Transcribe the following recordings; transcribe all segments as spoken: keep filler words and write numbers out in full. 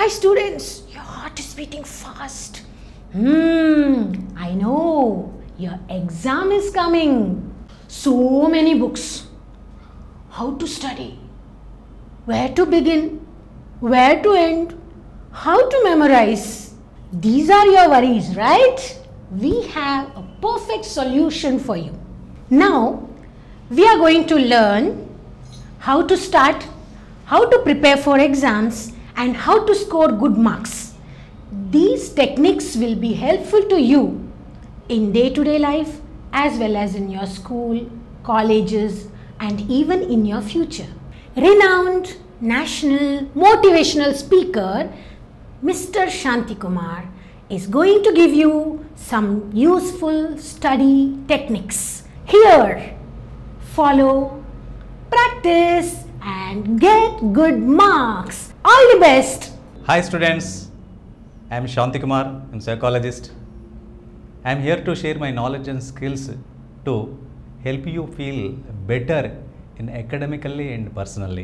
Hi students, your heart is beating fast. Hmm, I know, your exam is coming. So many books. How to study? Where to begin? Where to end? How to memorize? These are your worries, right? We have a perfect solution for you. Now, we are going to learn how to start, how to prepare for exams, and how to score good marks. These techniques will be helpful to you in day-to-day life as well as in your school, colleges, and even in your future. Renowned national motivational speaker Mister Shanti Kumar is going to give you some useful study techniques. Here, follow, practice, and get good marks. All the best. Hi students, I am Shanti Kumar, I am psychologist. I am here to share my knowledge and skills to help you feel better in academically and personally.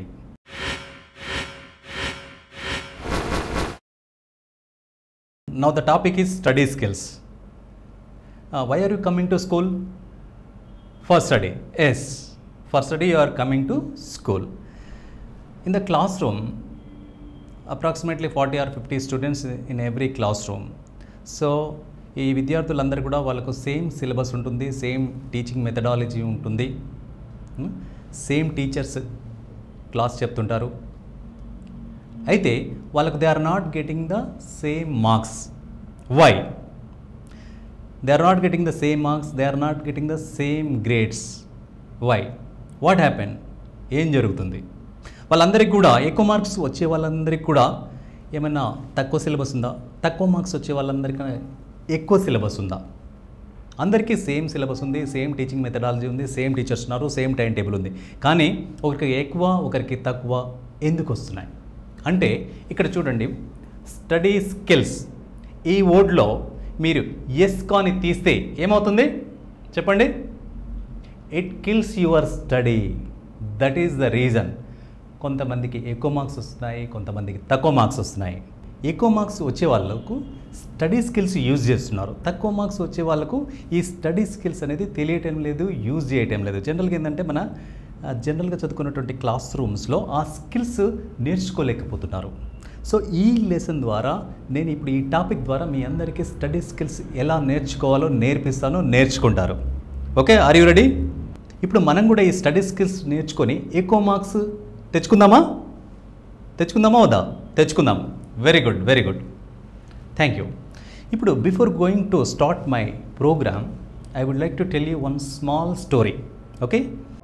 Now the topic is study skills. Uh, why are you coming to school? For study. Yes, for study you are coming to school. In the classroom, approximately forty or fifty students in every classroom. So ఈ విద్యార్థులందరూ కూడా వాళ్ళకు same syllabus ఉంటుంది, same teaching methodology ఉంటుంది, same teachers class చెప్తుంటారు. అయితే వాళ్ళకు they are not getting the same marks. Why? They are not getting the same marks, they are not getting the same grades. Why? What happen? ఏం జరుగుతుంది? వాళ్ళందరికీ కూడా ఎక్కువ marks వచ్చే వాళ్ళందరికీ కూడా ఏమైనా తక్కువ సిలబస్ ఉందా? తక్కువ మార్క్స్ వచ్చే వాళ్ళందరికీ ఎక్కువ సిలబస్ ఉందా? అందరికీ సేమ్ సిలబస్ ఉంది, సేమ్ టీచింగ్ మెథడాలజీ ఉంది, సేమ్ టీచర్స్ ఉన్నారు, సేమ్ టైం టేబుల్ ఉంది. కానీ ఒకరికి ఎక్కువ ఒకరికి తక్కువ ఎందుకు వస్తున్నాయి అంటే ఇక్కడ చూడండి, స్టడీ స్కిల్స్ ఈ వర్డ్లో మీరు ఎస్ కాని తీస్తే ఏమవుతుంది చెప్పండి? It kills your study. That is the reason. కొంతమందికి ఎక్కువ మార్క్స్ వస్తున్నాయి, కొంతమందికి తక్కువ మార్క్స్ వస్తున్నాయి. ఎక్కువ మార్క్స్ వచ్చే వాళ్ళకు స్టడీ స్కిల్స్ యూజ్ చేస్తున్నారు, తక్కువ మార్క్స్ వచ్చే వాళ్ళకు ఈ స్టడీ స్కిల్స్ అనేది తెలియటం లేదు, యూజ్ చేయటం లేదు. జనరల్గా ఏంటంటే మన జనరల్గా చదువుకున్నటువంటి క్లాస్ రూమ్స్లో ఆ స్కిల్స్ నేర్చుకోలేకపోతున్నారు. సో ఈ లెసన్ ద్వారా నేను ఇప్పుడు ఈ టాపిక్ ద్వారా మీ అందరికీ స్టడీ స్కిల్స్ ఎలా నేర్చుకోవాలో నేర్పిస్తాను, నేర్చుకుంటారు. Okay, are you ready? ఇప్పుడు మనం కూడా ఈ స్టడీ స్కిల్స్ నేర్చుకొని ఎక్కువ మార్క్స్ తెచ్చుకుందామా? తెచ్చుకుందామా వద్దా? తెచ్చుకుందాం. Very good, very good, thank you. ఇప్పుడు before going to start my programme I would like to tell you one small story. Okay,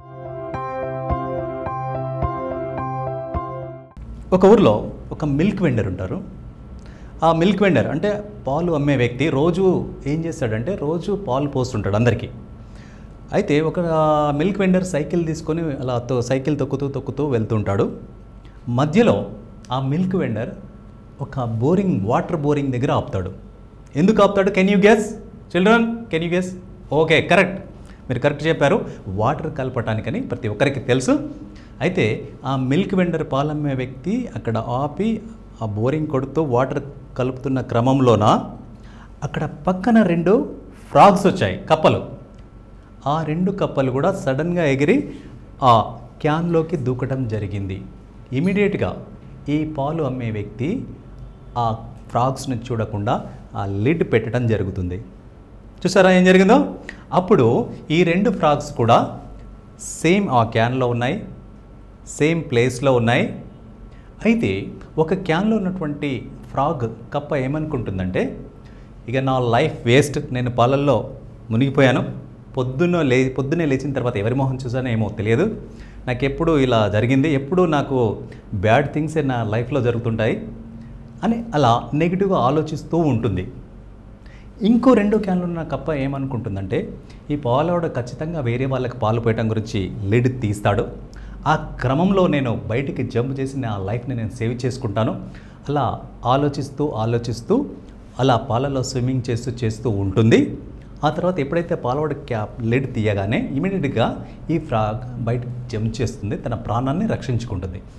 ఒక ఊర్లో ఒక మిల్క్ వెండర్ ఉంటారు. ఆ మిల్క్ వెండర్ అంటే పాలు అమ్మే వ్యక్తి రోజు ఏం చేస్తాడంటే రోజు పాలు పోస్తుంటాడు అందరికీ. అయితే ఒక మిల్క్ వెండర్ సైకిల్ తీసుకొని అలా తో సైకిల్ తొక్కుతూ తొక్కుతూ వెళ్తుంటాడు. మధ్యలో ఆ మిల్క్ వెండర్ ఒక బోరింగ్ వాటర్ బోరింగ్ దగ్గర ఆపుతాడు. ఎందుకు ఆపుతాడు? Can you guess children? Can you guess? Okay, correct, మీరు కరెక్ట్ చెప్పారు. వాటర్ కలపటానికని ప్రతి ఒక్కరికి తెలుసు. అయితే ఆ మిల్క్ వెండర్ పాలమ్మే వ్యక్తి అక్కడ ఆపి ఆ బోరింగ్ కొడుతూ వాటర్ కలుపుతున్న క్రమంలోన అక్కడ పక్కన రెండు ఫ్రాగ్స్ వచ్చాయి, కప్పలు. ఆ రెండు కప్పలు కూడా సడన్గా ఎగిరి ఆ క్యాన్లోకి దూకటం జరిగింది. ఇమీడియట్గా ఈ పాలు అమ్మే వ్యక్తి ఆ ఫ్రాగ్స్ని చూడకుండా ఆ లిడ్ పెట్టడం జరుగుతుంది. చూసారా ఏం జరిగిందో? అప్పుడు ఈ రెండు ఫ్రాగ్స్ కూడా సేమ్ ఆ క్యాన్లో ఉన్నాయి, సేమ్ ప్లేస్లో ఉన్నాయి. అయితే ఒక క్యాన్లో ఉన్నటువంటి ఫ్రాగ్ కప్ప ఏమనుకుంటుందంటే, ఇక నా లైఫ్ వేస్ట్, నేను పాలల్లో మునిగిపోయాను, పొద్దున్న లే పొద్దున్నే లేచిన తర్వాత ఎవరి మొహం చూసానో ఏమో తెలియదు, నాకు ఎప్పుడు ఇలా జరిగింది, ఎప్పుడు నాకు బ్యాడ్ థింగ్సే నా లైఫ్లో జరుగుతుంటాయి అని అలా నెగిటివ్గా ఆలోచిస్తూ ఉంటుంది. ఇంకో రెండు క్యాన్లు ఉన్న కప్ప ఏమనుకుంటుందంటే, ఈ పాలవాడు ఖచ్చితంగా వేరే వాళ్ళకి పాలు పోయటం గురించి లిడ్ తీస్తాడు, ఆ క్రమంలో నేను బయటికి జంప్ చేసి నా లైఫ్ని నేను సేవ్ చేసుకుంటాను. అలా ఆలోచిస్తూ ఆలోచిస్తూ అలా పాలలో స్విమ్మింగ్ చేస్తూ చేస్తూ ఉంటుంది. ఆ తర్వాత ఎప్పుడైతే పాలవాడు క్యాప్ లిడ్ తీయగానే ఇమీడియట్గా ఈ ఫ్రాగ్ బయట జంప్ చేస్తుంది, తన ప్రాణాన్ని రక్షించుకుంటుంది.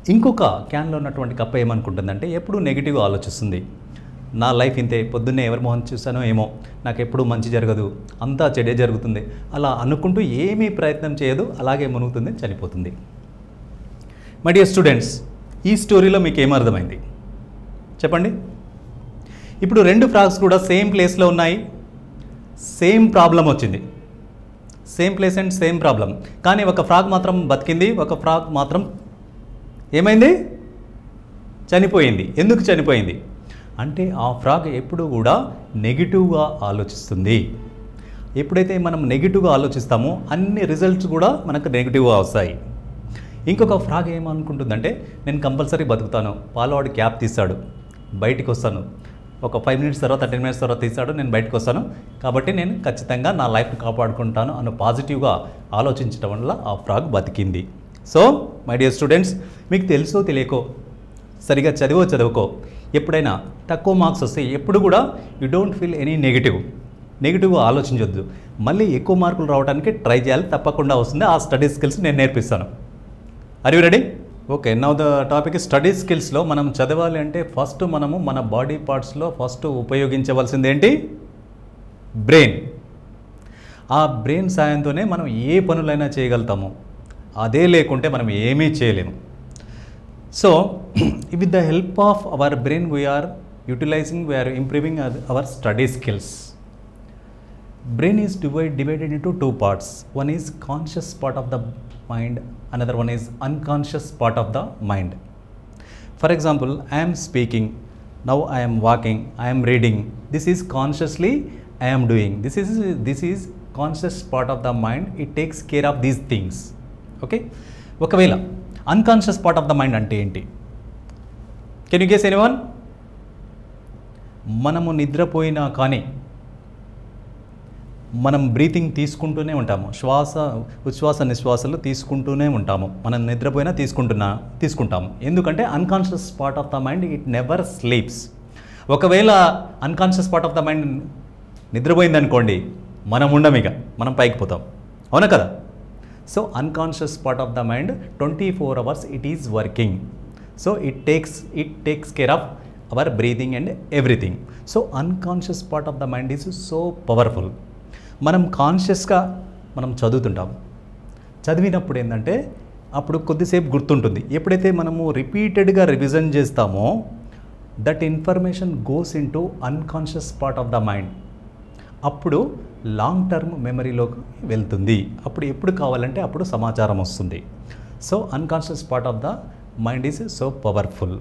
ఇంకొక క్యాన్లో ఉన్నటువంటి కప్ప ఏమనుకుంటుందంటే ఎప్పుడూ నెగిటివ్గా ఆలోచిస్తుంది. నా లైఫ్ ఇంతే, పొద్దున్నే ఎవరి మొహం చూసానో ఏమో, నాకు ఎప్పుడూ మంచి జరగదు, అంతా చెడే జరుగుతుంది, అలా అనుకుంటూ ఏమీ ప్రయత్నం చేయదు, అలాగే మునుగుతుంది, చనిపోతుంది. మై డియర్ స్టూడెంట్స్, ఈ స్టోరీలో మీకు ఏమర్థమైంది చెప్పండి. ఇప్పుడు రెండు ఫ్రాగ్స్ కూడా సేమ్ ప్లేస్లో ఉన్నాయి, సేమ్ ప్రాబ్లం వచ్చింది, same place and same problem. కానీ ఒక ఫ్రాగ్ మాత్రం బతికింది, ఒక ఫ్రాగ్ మాత్రం ఏమైంది, చనిపోయింది. ఎందుకు చనిపోయింది అంటే ఆ ఫ్రాగ్ ఎప్పుడు కూడా నెగిటివ్గా ఆలోచిస్తుంది. ఎప్పుడైతే మనం నెగిటివ్గా ఆలోచిస్తామో అన్ని రిజల్ట్స్ కూడా మనకు నెగిటివ్గా వస్తాయి. ఇంకొక ఫ్రాగ్ ఏమనుకుంటుందంటే నేను కంపల్సరీ బతుకుతాను, పాలవాడు క్యాప్ తీస్తాడు, బయటికి వస్తాను, ఒక ఫైవ్ మినిట్స్ తర్వాత టెన్ మినిట్స్ తర్వాత తీస్తాడు, నేను బయటకు వస్తాను, కాబట్టి నేను ఖచ్చితంగా నా లైఫ్ని కాపాడుకుంటాను అన్న పాజిటివ్గా ఆలోచించడం వల్ల ఆ ఫ్రాగ్ బతికింది. సో మై డియర్ స్టూడెంట్స్, మీకు తెలుసో తెలియకో, సరిగా చదివో చదువుకో, ఎప్పుడైనా తక్కువ మార్క్స్ వస్తే ఎప్పుడు కూడా you don't feel any negative నెగిటివ్గా ఆలోచించొద్దు. మళ్ళీ ఎక్కువ మార్కులు రావడానికి ట్రై చేయాలి, తప్పకుండా వస్తుంది. ఆ స్టడీ స్కిల్స్ నేను నేర్పిస్తాను. Are you ready? Okay, now the topic study స్కిల్స్లో మనం చదవాలి అంటే ఫస్ట్ మనము మన బాడీ పార్ట్స్లో ఫస్ట్ ఉపయోగించవలసింది ఏంటి? బ్రెయిన్. ఆ బ్రెయిన్ సాయంతోనే మనం ఏ పనులైనా చేయగలుగుతాము, అదే లేకుంటే మనం ఏమీ చేయలేము. So with the help of our brain we are utilising, we are improving our study skills. Brain is divide, divided into two parts. One is conscious part of the mind, another one is unconscious part of the mind. For example, I am speaking, now I am walking, I am reading. This is consciously I am doing. This is this is conscious part of the mind. It takes care of these things. Okay? ఒకవేళ unconscious part of the mind అంటే ఏంటి? Can you guess anyone? మనము నిద్రపోయినా కానీ మనం breathing తీసుకుంటూనే ఉంటాము, శ్వాస ఉచ్ఛ్వాస నిశ్వాసలు తీసుకుంటూనే ఉంటాము, మనం నిద్రపోయినా తీసుకుంటున్నా తీసుకుంటాము ఎందుకంటే unconscious part of the mind it never sleeps. ఒకవేళ unconscious part of the mind నిద్రపోయిందనుకోండి, మనం ఉండం, ఇక మనం పైకి పోతాం, అవునా కదా? So unconscious part of the mind twenty four hours it is working. So it takes it takes care of our breathing and everything. So unconscious part of the mind is so powerful. మనం కాన్షియస్గా మనం చదువుతుంటాం, చదివినప్పుడు ఏంటంటే అప్పుడు కొద్దిసేపు గుర్తుంటుంది. ఎప్పుడైతే మనము రిపీటెడ్గా రివిజన్ చేస్తామో that information goes into unconscious part of the mind. అప్పుడు లాంగ్ టర్మ్ మెమరీలోకి వెళ్తుంది. అప్పుడు ఎప్పుడు కావాలంటే అప్పుడు సమాచారం వస్తుంది. So unconscious part of the mind is so powerful.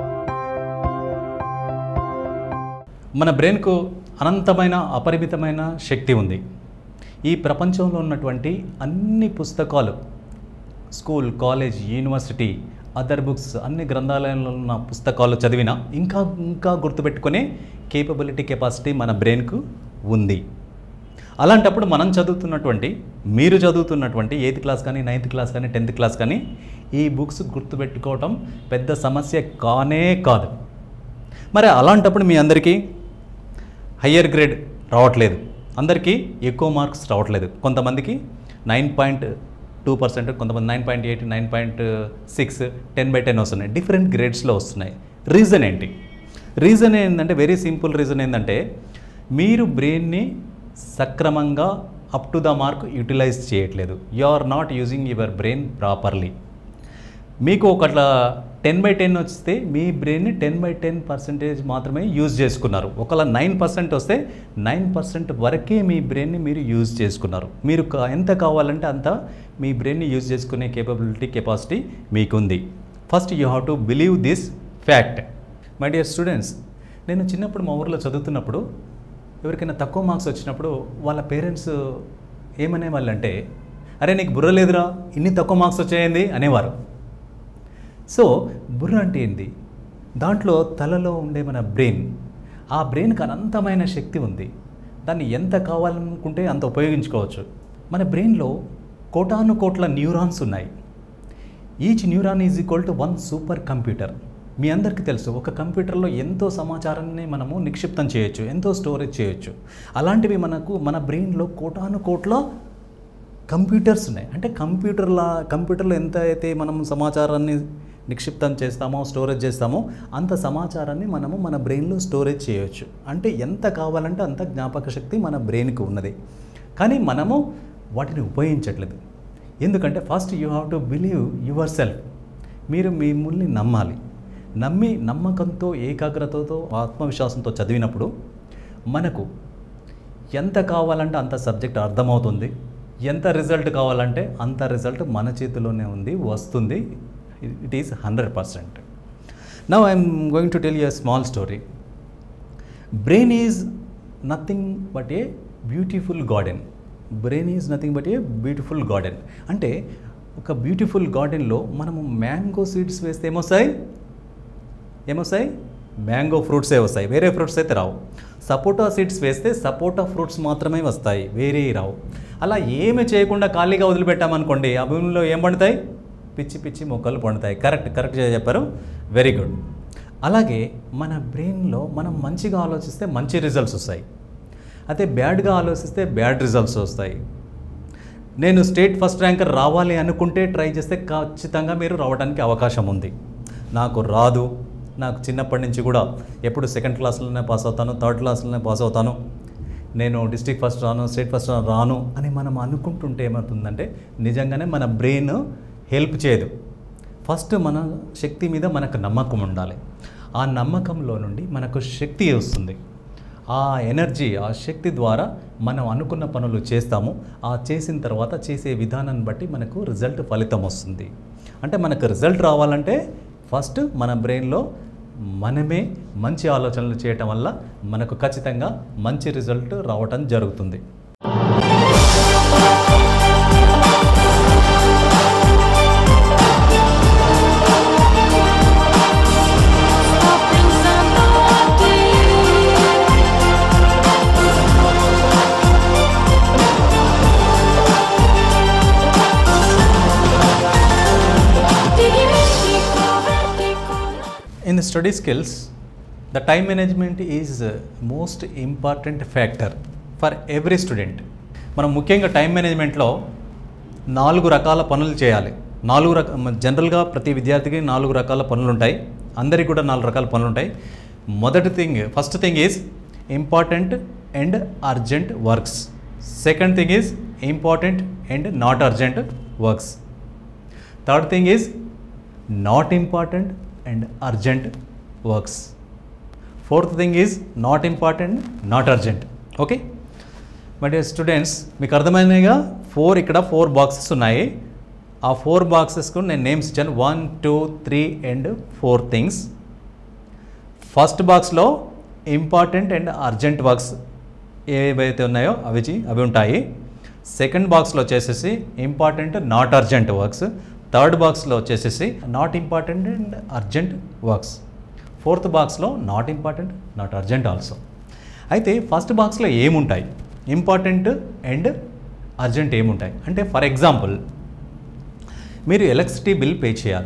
మన బ్రెయిన్కు అనంతమైన అపరిమితమైన శక్తి ఉంది. ఈ ప్రపంచంలో ఉన్నటువంటి అన్ని పుస్తకాలు, school, college, university, other books, అన్ని గ్రంథాలయంలో ఉన్న పుస్తకాలు చదివినా ఇంకా ఇంకా గుర్తుపెట్టుకునే కేపబిలిటీ, కెపాసిటీ మన బ్రెయిన్కు ఉంది. అలాంటప్పుడు మనం చదువుతున్నటువంటి, మీరు చదువుతున్నటువంటి ఎయిత్ క్లాస్ కానీ, నైన్త్ క్లాస్ కానీ, టెన్త్ క్లాస్ కానీ ఈ బుక్స్ గుర్తుపెట్టుకోవటం పెద్ద సమస్య కానే కాదు. మరి అలాంటప్పుడు మీ అందరికీ హయ్యర్ గ్రేడ్ రావట్లేదు, అందరికీ ఎక్కువ మార్క్స్ రావట్లేదు. కొంతమందికి నైన్ పాయింట్ టూ పర్సెంట్, కొంతమంది nine point eight, nine point six, ten by ten వస్తున్నాయి, డిఫరెంట్ గ్రేడ్స్లో వస్తున్నాయి. రీజన్ ఏంటి? రీజన్ ఏంటంటే వెరీ సింపుల్ రీజన్ ఏంటంటే మీరు బ్రెయిన్ని సక్రమంగా up to the mark utilise చేయట్లేదు. You are not using your brain properly. మీకు ఒకట్లా టెన్ బై టెన్ వస్తే మీ బ్రెయిన్ని టెన్ బై టెన్ పర్సెంటేజ్ మాత్రమే యూజ్ చేసుకున్నారు. ఒకవేళ నైన్ పర్సెంట్ వస్తే నైన్ పర్సెంట్ వరకే మీ బ్రెయిన్ని మీరు యూజ్ చేసుకున్నారు. మీరు ఎంత కావాలంటే అంత మీ బ్రెయిన్ని యూజ్ చేసుకునే కేపబిలిటీ, కెపాసిటీ మీకుంది. First you have to believe this fact. My dear students, నేను చిన్నప్పుడు మా ఊర్లో చదువుతున్నప్పుడు ఎవరికైనా తక్కువ మార్క్స్ వచ్చినప్పుడు వాళ్ళ పేరెంట్స్ ఏమనేవాళ్ళు అంటే, అరే నీకు బుర్ర లేదురా, ఇన్ని తక్కువ మార్క్స్ వచ్చాయింది అనేవారు. సో బుర్ర అంటే ఏంటి? దాంట్లో తలలో ఉండే మన బ్రెయిన్, ఆ బ్రెయిన్కి అనంతమైన శక్తి ఉంది. దాన్ని ఎంత కావాలనుకుంటే అంత ఉపయోగించుకోవచ్చు. మన బ్రెయిన్లో కోటాను కోట్ల న్యూరాన్స్ ఉన్నాయి. Each neuron is equal to one super computer. మీ అందరికీ తెలుసు, ఒక కంప్యూటర్లో ఎంతో సమాచారాన్ని మనము నిక్షిప్తం చేయొచ్చు, ఎంతో స్టోరేజ్ చేయొచ్చు. అలాంటివి మనకు మన బ్రెయిన్లో కోటాను కోట్ల కంప్యూటర్స్ ఉన్నాయి. అంటే కంప్యూటర్లా కంప్యూటర్లో ఎంత అయితే మనం సమాచారాన్ని నిక్షిప్తం చేస్తామో స్టోరేజ్ చేస్తామో అంత సమాచారాన్ని మనము మన బ్రెయిన్లో స్టోరేజ్ చేయొచ్చు. అంటే ఎంత కావాలంటే అంత జ్ఞాపక శక్తి మన బ్రెయిన్కి ఉన్నది. కానీ మనము వాటిని ఉపయోగించట్లేదు. ఎందుకంటే first you have to believe yourself. మీరు మిమ్మల్ని నమ్మాలి. నమ్మి నమ్మకంతో ఏకాగ్రతతో ఆత్మవిశ్వాసంతో చదివినప్పుడు మనకు ఎంత కావాలంటే అంత సబ్జెక్ట్ అర్థమవుతుంది. ఎంత రిజల్ట్ కావాలంటే అంత రిజల్ట్ మన చేతిలోనే ఉంది, వస్తుంది. It is hundred percent. Now I'm going to tell you a small story. Brain is nothing but a beautiful garden. Brain is nothing but a beautiful garden. అంటే ఒక బ్యూటిఫుల్ గార్డెన్లో మనము మ్యాంగో సీడ్స్ వేస్తే ఏమొస్తాయి? ఏమొస్తాయి? మ్యాంగో ఫ్రూట్సే వస్తాయి, వేరే fruits అయితే రావు. సపోటా సీడ్స్ వేస్తే సపోటా ఫ్రూట్స్ మాత్రమే వస్తాయి, వేరే రావు. అలా ఏమి చేయకుండా ఖాళీగా వదిలిపెట్టామనుకోండి, ఆ భూమిలో ఏం పండుతాయి? పిచ్చి పిచ్చి మొక్కలు పండుతాయి. కరెక్ట్ కరెక్ట్ చెప్పారు, వెరీ గుడ్. అలాగే మన బ్రెయిన్లో మనం మంచిగా ఆలోచిస్తే మంచి రిజల్ట్స్ వస్తాయి, అదే బ్యాడ్గా ఆలోచిస్తే బ్యాడ్ రిజల్ట్స్ వస్తాయి. నేను స్టేట్ ఫస్ట్ ర్యాంకర్ రావాలి అనుకుంటే ట్రై చేస్తే ఖచ్చితంగా మీరు రావడానికి అవకాశం ఉంది. నాకు రాదు, నాకు చిన్నప్పటి నుంచి కూడా ఎప్పుడు సెకండ్ క్లాస్లోనే పాస్ అవుతాను, థర్డ్ క్లాస్లోనే పాస్ అవుతాను, నేను డిస్ట్రిక్ట్ ఫస్ట్ రాను, స్టేట్ ఫస్ట్ రాను అని మనం అనుకుంటుంటే ఏమవుతుందంటే నిజంగానే మన బ్రెయిన్ హెల్ప్ చేయదు. ఫస్ట్ మన శక్తి మీద మనకు నమ్మకం ఉండాలి. ఆ నమ్మకంలో నుండి మనకు శక్తి వస్తుంది. ఆ ఎనర్జీ, ఆ శక్తి ద్వారా మనం అనుకున్న పనులు చేస్తాము. ఆ చేసిన తర్వాత చేసే విధానాన్ని బట్టి మనకు రిజల్ట్, ఫలితం వస్తుంది. అంటే మనకు రిజల్ట్ రావాలంటే ఫస్ట్ మన బ్రెయిన్లో మనమే మంచి ఆలోచనలు చేయటం వల్ల మనకు ఖచ్చితంగా మంచి రిజల్ట్ రావటం జరుగుతుంది. In the study skills, the time management is most important factor for every student. మనం ముఖ్యంగా టైం మేనేజ్మెంట్లో నాలుగు రకాల పనులు చేయాలి. నాలుగు రక జనరల్గా ప్రతి విద్యార్థికి నాలుగు రకాల పనులు ఉంటాయి. అందరికీ కూడా నాలుగు రకాల పనులు ఉంటాయి. మొదటి thing, first thing is important and urgent works. Second thing is important and not urgent works. Third thing is not important and urgent works. Fourth thing is not important, not urgent. Okay, my dear students, మీకు అర్థమైనగా four ఇక్కడ four boxes ఉన్నాయి. ఆ four బాక్సెస్కు నేను names ఇచ్చాను, one two three and four things. First బాక్స్లో important and urgent works ఏవైతే ఉన్నాయో అవి అవి ఉంటాయి. సెకండ్ బాక్స్లో వచ్చేసేసి important, not urgent works. Third బాక్స్లో వచ్చేసేసి not important and urgent works. Fourth బాక్స్లో not important, not urgent also. అయితే ఫస్ట్ బాక్స్లో ఏముంటాయి? ఇంపార్టెంట్ అండ్ అర్జెంట్ ఏముంటాయి అంటే, ఫర్ ఎగ్జాంపుల్ మీరు ఎలక్ట్రిసిటీ బిల్ పే చేయాలి.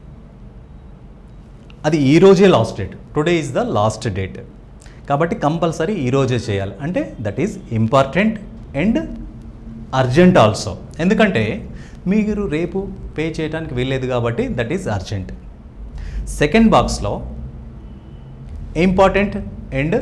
అది ఈరోజే last date, today is the last date. కాబట్టి కంపల్సరీ ఈరోజే చేయాలి. అంటే that is important and urgent also. ఎందుకంటే మీరు రేపు పే చేయడానికి వీల్లేదు కాబట్టి దట్ ఈజ్ అర్జెంట్. సెకండ్ బాక్స్లో ఇంపార్టెంట్ అండ్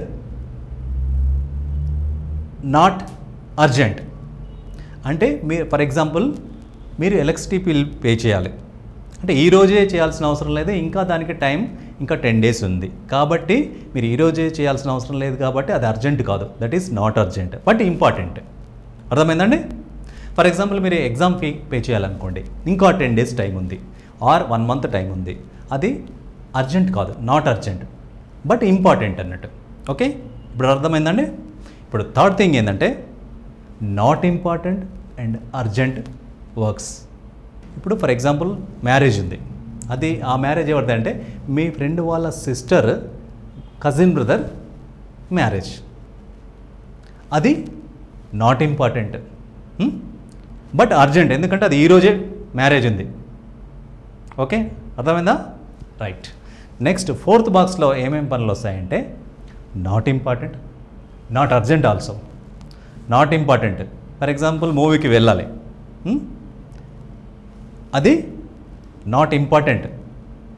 నాట్ అర్జెంట్. అంటే మీరు ఫర్ ఎగ్జాంపుల్ మీరు ఎలక్ట్రిసిటీ బిల్ పే చేయాలి అంటే ఈరోజే చేయాల్సిన అవసరం లేదు, ఇంకా దానికి టైం ఇంకా టెన్ డేస్ ఉంది. కాబట్టి మీరు ఈరోజే చేయాల్సిన అవసరం లేదు కాబట్టి అది అర్జెంట్ కాదు, that is not urgent but important. అర్థమైందండి? ఫర్ ఎగ్జాంపుల్ మీరు ఎగ్జామ్ ఫీ పే చేయాలనుకోండి, ఇంకా టెన్ డేస్ టైం ఉంది ఆర్ వన్ మంత్ టైం ఉంది, అది అర్జెంట్ కాదు, నాట్ అర్జెంట్ బట్ ఇంపార్టెంట్ అన్నట్టు. ఓకే, ఇప్పుడు అర్థమైందండి? ఇప్పుడు థర్డ్ థింగ్ ఏంటంటే not important and urgent works. ఇప్పుడు ఫర్ ఎగ్జాంపుల్ మ్యారేజ్ ఉంది, అది ఆ మ్యారేజ్ ఎవరిది అంటే మీ ఫ్రెండ్ వాళ్ళ సిస్టర్ కజిన్ బ్రదర్ మ్యారేజ్, అది నాట్ ఇంపార్టెంట్ బట్ అర్జెంట్, ఎందుకంటే అది ఈరోజే మ్యారేజ్ ఉంది. ఓకే, అర్థమైందా? రైట్. నెక్స్ట్ ఫోర్త్ బాక్స్లో ఏమేమి పనులు వస్తాయంటే not important, not urgent also. Not important, for example మూవీకి వెళ్ళాలి, అది not important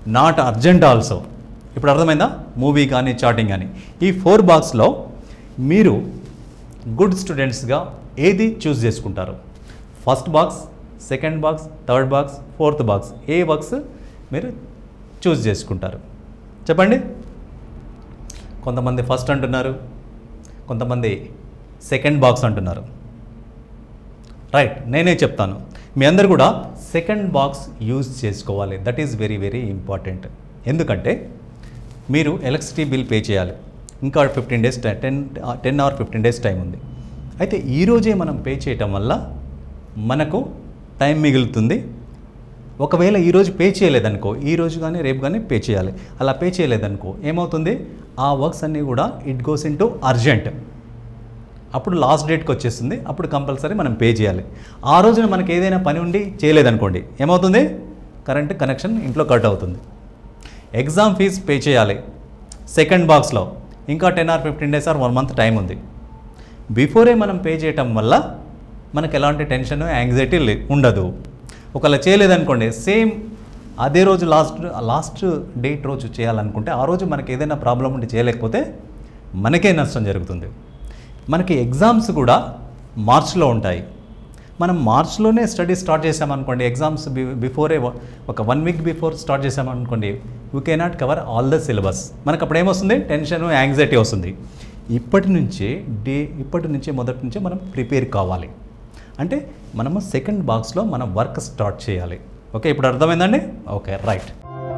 not urgent also. ఇప్పుడు అర్థమైందా? మూవీ కానీ చాటింగ్ కానీ. ఈ ఫోర్ బాక్స్లో మీరు గుడ్ స్టూడెంట్స్గా ఏది చూస్ చేసుకుంటారు? First box, second box, third box, fourth box, ఏ బాక్స్ మీరు చూస్ చేసుకుంటారు చెప్పండి. కొంతమంది ఫస్ట్ అంటున్నారు, కొంతమంది సెకండ్ బాక్స్ అంటున్నారు. రైట్, నేనే చెప్తాను. మీ అందరు కూడా సెకండ్ బాక్స్ యూజ్ చేసుకోవాలి. That is very very important. ఎందుకంటే మీరు ఎలక్ట్రిసిటీ బిల్ పే చేయాలి. ఇంకా fifteen days ten ten or fifteen days time ఉంది. అయితే ఈరోజే మనం పే చేయటం వల్ల మనకు టైం మిగులుతుంది. ఒకవేళ ఈరోజు పే చేయలేదనుకో, ఈరోజు కానీ రేపు కానీ పే చేయాలి. అలా పే చేయలేదనుకో ఏమవుతుంది? ఆ వర్క్స్ అన్నీ కూడా it goes into urgent. అప్పుడు లాస్ట్ డేట్కి వచ్చేస్తుంది. అప్పుడు కంపల్సరీ మనం పే చేయాలి. ఆ రోజున మనకి ఏదైనా పని ఉండి చేయలేదనుకోండి ఏమవుతుంది? కరెంట్ కనెక్షన్ ఇంట్లో కట్ అవుతుంది. ఎగ్జామ్ ఫీజ్ పే చేయాలి సెకండ్ బాక్స్లో. ఇంకా ten or fifteen days or one month time ఉంది. బిఫోరే మనం పే చేయటం వల్ల మనకు ఎలాంటి టెన్షన్, యాంగ్జైటీ ఉండదు. ఒకవేళ చేయలేదనుకోండి, సేమ్ అదే రోజు లాస్ట్ లాస్ట్ డేట్ రోజు చేయాలనుకుంటే ఆ రోజు మనకి ఏదైనా ప్రాబ్లం ఉండి చేయలేకపోతే మనకే నష్టం జరుగుతుంది. మనకి ఎగ్జామ్స్ కూడా మార్చ్లో ఉంటాయి. మనం మార్చ్లోనే స్టడీ స్టార్ట్ చేసామనుకోండి, ఎగ్జామ్స్ బి బిఫోరే ఒక వన్ వీక్ బిఫోర్ స్టార్ట్ చేసామనుకోండి, we can not cover all the syllabus. మనకు అప్పుడు ఏమొస్తుంది? టెన్షన్, యాంగ్జైటీ వస్తుంది. ఇప్పటి నుంచే డే ఇప్పటి నుంచే మొదటి నుంచే మనం ప్రిపేర్ కావాలి. అంటే మనము సెకండ్ బాక్స్లో మనం వర్క్ స్టార్ట్ చేయాలి. ఓకే, ఇప్పుడు అర్థమైందండి? Okay, right.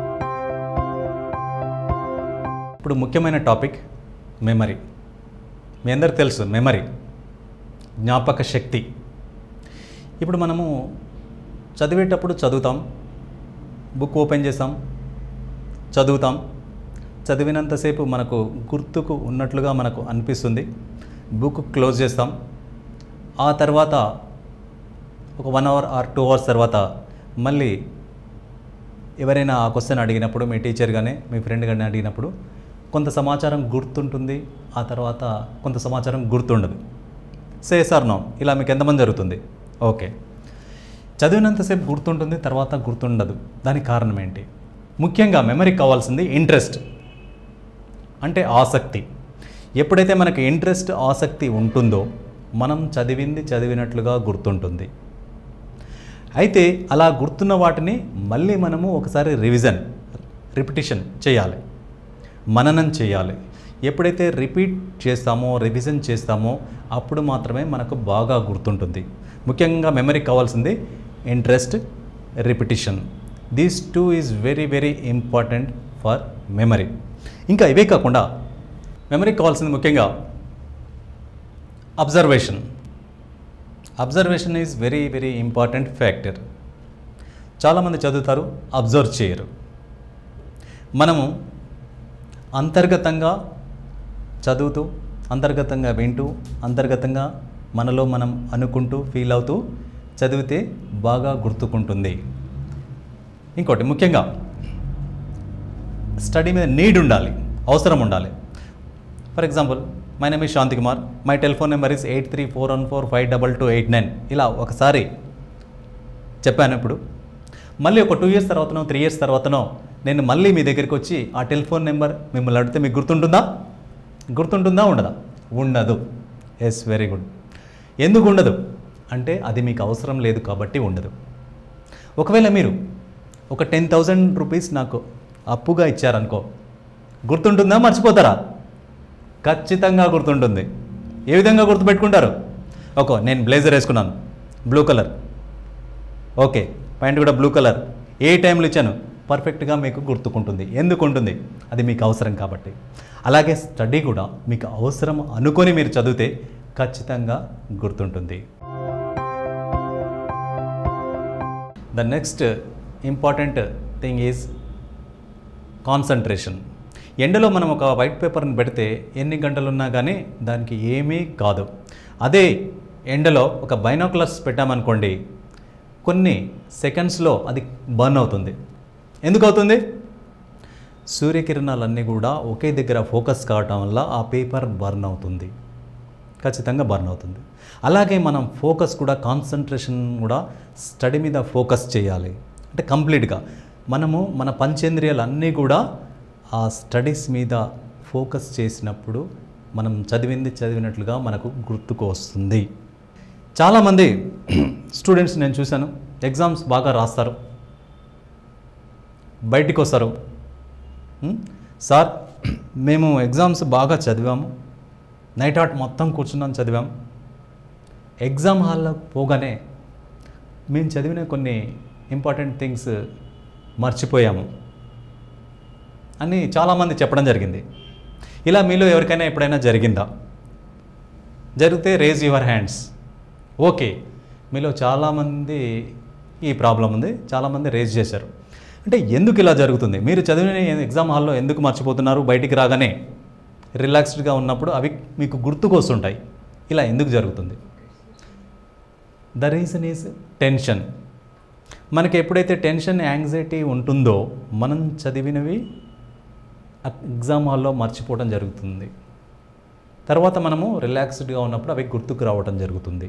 ఇప్పుడు ముఖ్యమైన టాపిక్ మెమరీ. మీ అందరికి తెలుసు మెమరీ, జ్ఞాపక శక్తి. ఇప్పుడు మనము చదివేటప్పుడు చదువుతాం, బుక్ ఓపెన్ చేస్తాం, చదువుతాం. చదివినంతసేపు మనకు గుర్తుకు ఉన్నట్లుగా మనకు అనిపిస్తుంది. బుక్ క్లోజ్ చేస్తాం. ఆ తర్వాత ఒక one hour or two hours తర్వాత మళ్ళీ ఎవరైనా ఆ క్వశ్చన్ అడిగినప్పుడు, మీ టీచర్ కానీ మీ ఫ్రెండ్ కానీ అడిగినప్పుడు కొంత సమాచారం గుర్తుంటుంది, ఆ తర్వాత కొంత సమాచారం గుర్తుండదు. సే సార్ నో, ఇలా మీకు ఎంతమంది జరుగుతుంది? ఓకే, చదివినంతసేపు గుర్తుంటుంది, తర్వాత గుర్తుండదు. దానికి కారణం ఏంటి? ముఖ్యంగా మెమరీకి కావాల్సింది ఇంట్రెస్ట్, అంటే ఆసక్తి. ఎప్పుడైతే మనకి ఇంట్రెస్ట్, ఆసక్తి ఉంటుందో మనం చదివింది చదివినట్లుగా గుర్తుంటుంది. అయితే అలా గుర్తున్న వాటిని మళ్ళీ మనము ఒకసారి రివిజన్, రిపిటిషన్ చేయాలి, మననం చేయాలి. ఎప్పుడైతే రిపీట్ చేస్తామో, రివిజన్ చేస్తామో అప్పుడు మాత్రమే మనకు బాగా గుర్తుంటుంది. ముఖ్యంగా మెమరీకి కావాల్సింది interest, repetition. These two is very very important for memory. ఇంకా ఇవే కాకుండా మెమరీకి కావాల్సింది ముఖ్యంగా observation. Observation is very very important factor. చాలామంది చదువుతారు, అబ్జర్వ్ చేయరు. మనము అంతర్గతంగా చదువుతూ, అంతర్గతంగా వింటూ, అంతర్గతంగా మనలో మనం అనుకుంటూ, ఫీల్ అవుతూ చదివితే బాగా గుర్తుకుంటుంది. ఇంకోటి ముఖ్యంగా స్టడీ మీద నీడ్ ఉండాలి, అవసరం ఉండాలి. For example, my name is Shanti Kumar, my telephone number is eight three four one four five double two eight nine. ఇలా ఒకసారి చెప్పాను. ఇప్పుడు మళ్ళీ ఒక టూ ఇయర్స్ తర్వాతనో త్రీ ఇయర్స్ తర్వాతనో నేను మళ్ళీ మీ దగ్గరికి వచ్చి ఆ టెలిఫోన్ నెంబర్ మిమ్మల్ని అడిగితే మీకు గుర్తుంటుందా? గుర్తుంటుందా? ఉండదా? ఉండదు. Yes, very good. ఎందుకు ఉండదు అంటే అది మీకు అవసరం లేదు కాబట్టి ఉండదు. ఒకవేళ మీరు ఒక టెన్ థౌజండ్ రూపీస్ నాకు అప్పుగా ఇచ్చారనుకో, గుర్తుంటుందా? మర్చిపోతారా? ఖచ్చితంగా గుర్తుంటుంది. ఏ విధంగా గుర్తుపెట్టుకుంటారు? ఓకే, నేను బ్లేజర్ వేసుకున్నాను, బ్లూ కలర్. ఓకే, ప్యాంట్ కూడా బ్లూ కలర్. ఏ టైంలో ఇచ్చాను? పర్ఫెక్ట్గా మీకు గుర్తుకుంటుంది. ఎందుకు ఉంటుంది? అది మీకు అవసరం కాబట్టి. అలాగే స్టడీ కూడా మీకు అవసరం అనుకొని మీరు చదివితే ఖచ్చితంగా గుర్తుంటుంది. The next important thing is concentration. ఎండలో మనం ఒక వైట్ పేపర్ని పెడితే ఎన్ని గంటలున్నా కానీ దానికి ఏమీ కాదు. అదే ఎండలో ఒక బైనాకులర్స్ పెట్టామనుకోండి, కొన్ని సెకండ్స్లో అది బర్న్ అవుతుంది. ఎందుకు అవుతుంది? సూర్యకిరణాలన్నీ కూడా ఒకే దగ్గర ఫోకస్ కావటం వల్ల ఆ పేపర్ బర్న్ అవుతుంది. ఖచ్చితంగా బర్న్ అవుతుంది. అలాగే మనం ఫోకస్ కూడా, కాన్సన్ట్రేషన్ కూడా స్టడీ మీద ఫోకస్ చేయాలి. అంటే కంప్లీట్గా మనము మన పంచేంద్రియాలు అన్నీ కూడా ఆ స్టడీస్ మీద ఫోకస్ చేసినప్పుడు మనం చదివింది చదివినట్లుగా మనకు గుర్తుకు వస్తుంది. చాలామంది స్టూడెంట్స్ నేను చూశాను, ఎగ్జామ్స్ బాగా రాస్తారు, బయటికి వస్తారు, సార్ మేము ఎగ్జామ్స్ బాగా చదివాము, నైట్ అవుట్ మొత్తం కూర్చున్నాం చదివాము, ఎగ్జామ్ హాల్లో పోగానే మేము చదివిన కొన్ని ఇంపార్టెంట్ థింగ్స్ మర్చిపోయాము అని చాలామంది చెప్పడం జరిగింది. ఇలా మీలో ఎవరికైనా ఎప్పుడైనా జరిగిందా? జరిగితే రేజ్ యువర్ హ్యాండ్స్. ఓకే, మీలో చాలామంది ఈ ప్రాబ్లం ఉంది, చాలామంది రేజ్ చేశారు. అంటే ఎందుకు ఇలా జరుగుతుంది? మీరు చదివిన ఎగ్జామ్ హాల్లో ఎందుకు మర్చిపోతున్నారు? బయటికి రాగానే రిలాక్స్డ్గా ఉన్నప్పుడు అవి మీకు గుర్తుకు వస్తుంటాయి. ఇలా ఎందుకు జరుగుతుంది? The reason is tension. మనకి ఎప్పుడైతే టెన్షన్, యాంగ్జైటీ ఉంటుందో మనం చదివినవి ఎగ్జామ్ హాల్లో మర్చిపోవడం జరుగుతుంది. తర్వాత మనము రిలాక్స్డ్గా ఉన్నప్పుడు అవి గుర్తుకు రావడం జరుగుతుంది.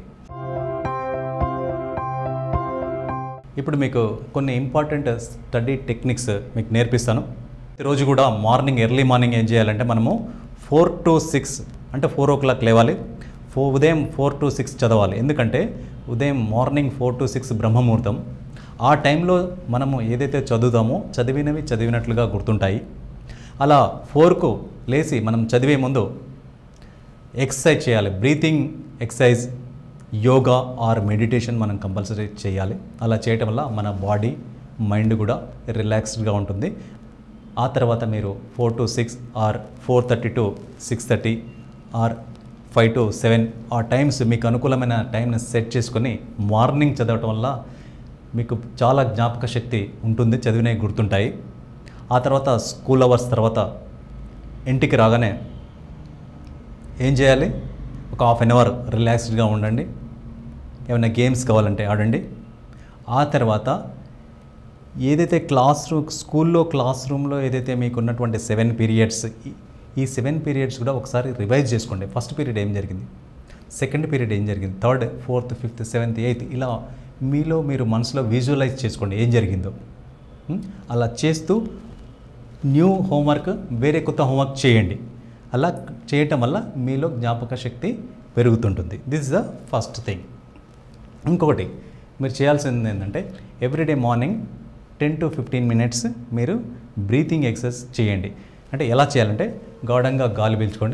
ఇప్పుడు మీకు కొన్ని ఇంపార్టెంట్ స్టడీ టెక్నిక్స్ మీకు నేర్పిస్తాను. ఈరోజు కూడా మార్నింగ్ ఎర్లీ మార్నింగ్ ఏం చేయాలంటే మనము ఫోర్ టు సిక్స్ అంటే ఫోర్ ఓ క్లాక్ లేవాలి, ఫో ఉదయం ఫోర్ టు సిక్స్ చదవాలి. ఎందుకంటే ఉదయం మార్నింగ్ ఫోర్ టు సిక్స్ బ్రహ్మముహూర్తం. ఆ టైంలో మనము ఏదైతే చదువుతామో చదివినవి చదివినట్లుగా గుర్తుంటాయి. అలా ఫోర్కు లేచి మనం చదివే ముందు ఎక్సర్సైజ్ చేయాలి. Breathing exercise, yoga or meditation మనం కంపల్సరీ చేయాలి. అలా చేయటం వల్ల మన బాడీ, మైండ్ కూడా రిలాక్స్డ్గా ఉంటుంది. ఆ తర్వాత మీరు four to six or four thirty to six thirty or five to seven ఆ టైమ్స్ మీకు అనుకూలమైన టైంని సెట్ చేసుకొని మార్నింగ్ చదవటం వల్ల మీకు చాలా జ్ఞాపక శక్తి ఉంటుంది, చదివినవి గుర్తుంటాయి. ఆ తర్వాత స్కూల్ అవర్స్ తర్వాత ఇంటికి రాగానే ఏం చేయాలి? ఒక హాఫ్ అన్ అవర్ రిలాక్స్డ్గా ఉండండి, ఏమైనా గేమ్స్ కావాలంటే ఆడండి. ఆ తర్వాత ఏదైతే క్లాస్ రూమ్ స్కూల్లో క్లాస్ రూమ్లో ఏదైతే మీకు ఉన్నటువంటి సెవెన్ పీరియడ్స్, ఈ సెవెన్ పీరియడ్స్ కూడా ఒకసారి రివైజ్ చేసుకోండి. ఫస్ట్ పీరియడ్ ఏం జరిగింది, సెకండ్ పీరియడ్ ఏం జరిగింది, third, fourth, fifth, seventh, eighth, ఇలా మీలో మీరు మనసులో విజువలైజ్ చేసుకోండి ఏం జరిగిందో. అలా చేస్తూ న్యూ హోంవర్క్, వేరే కొత్త హోంవర్క్ చేయండి. అలా చేయటం వల్ల మీలో జ్ఞాపక శక్తి పెరుగుతుంటుంది. This is the first thing. ఇంకొకటి మీరు చేయాల్సింది ఏంటంటే every day morning ten to fifteen minutes మీరు బ్రీతింగ్ ఎక్సర్సైజ్ చేయండి. అంటే ఎలా చేయాలంటే గాఢంగా గాలి పీల్చుకోండి,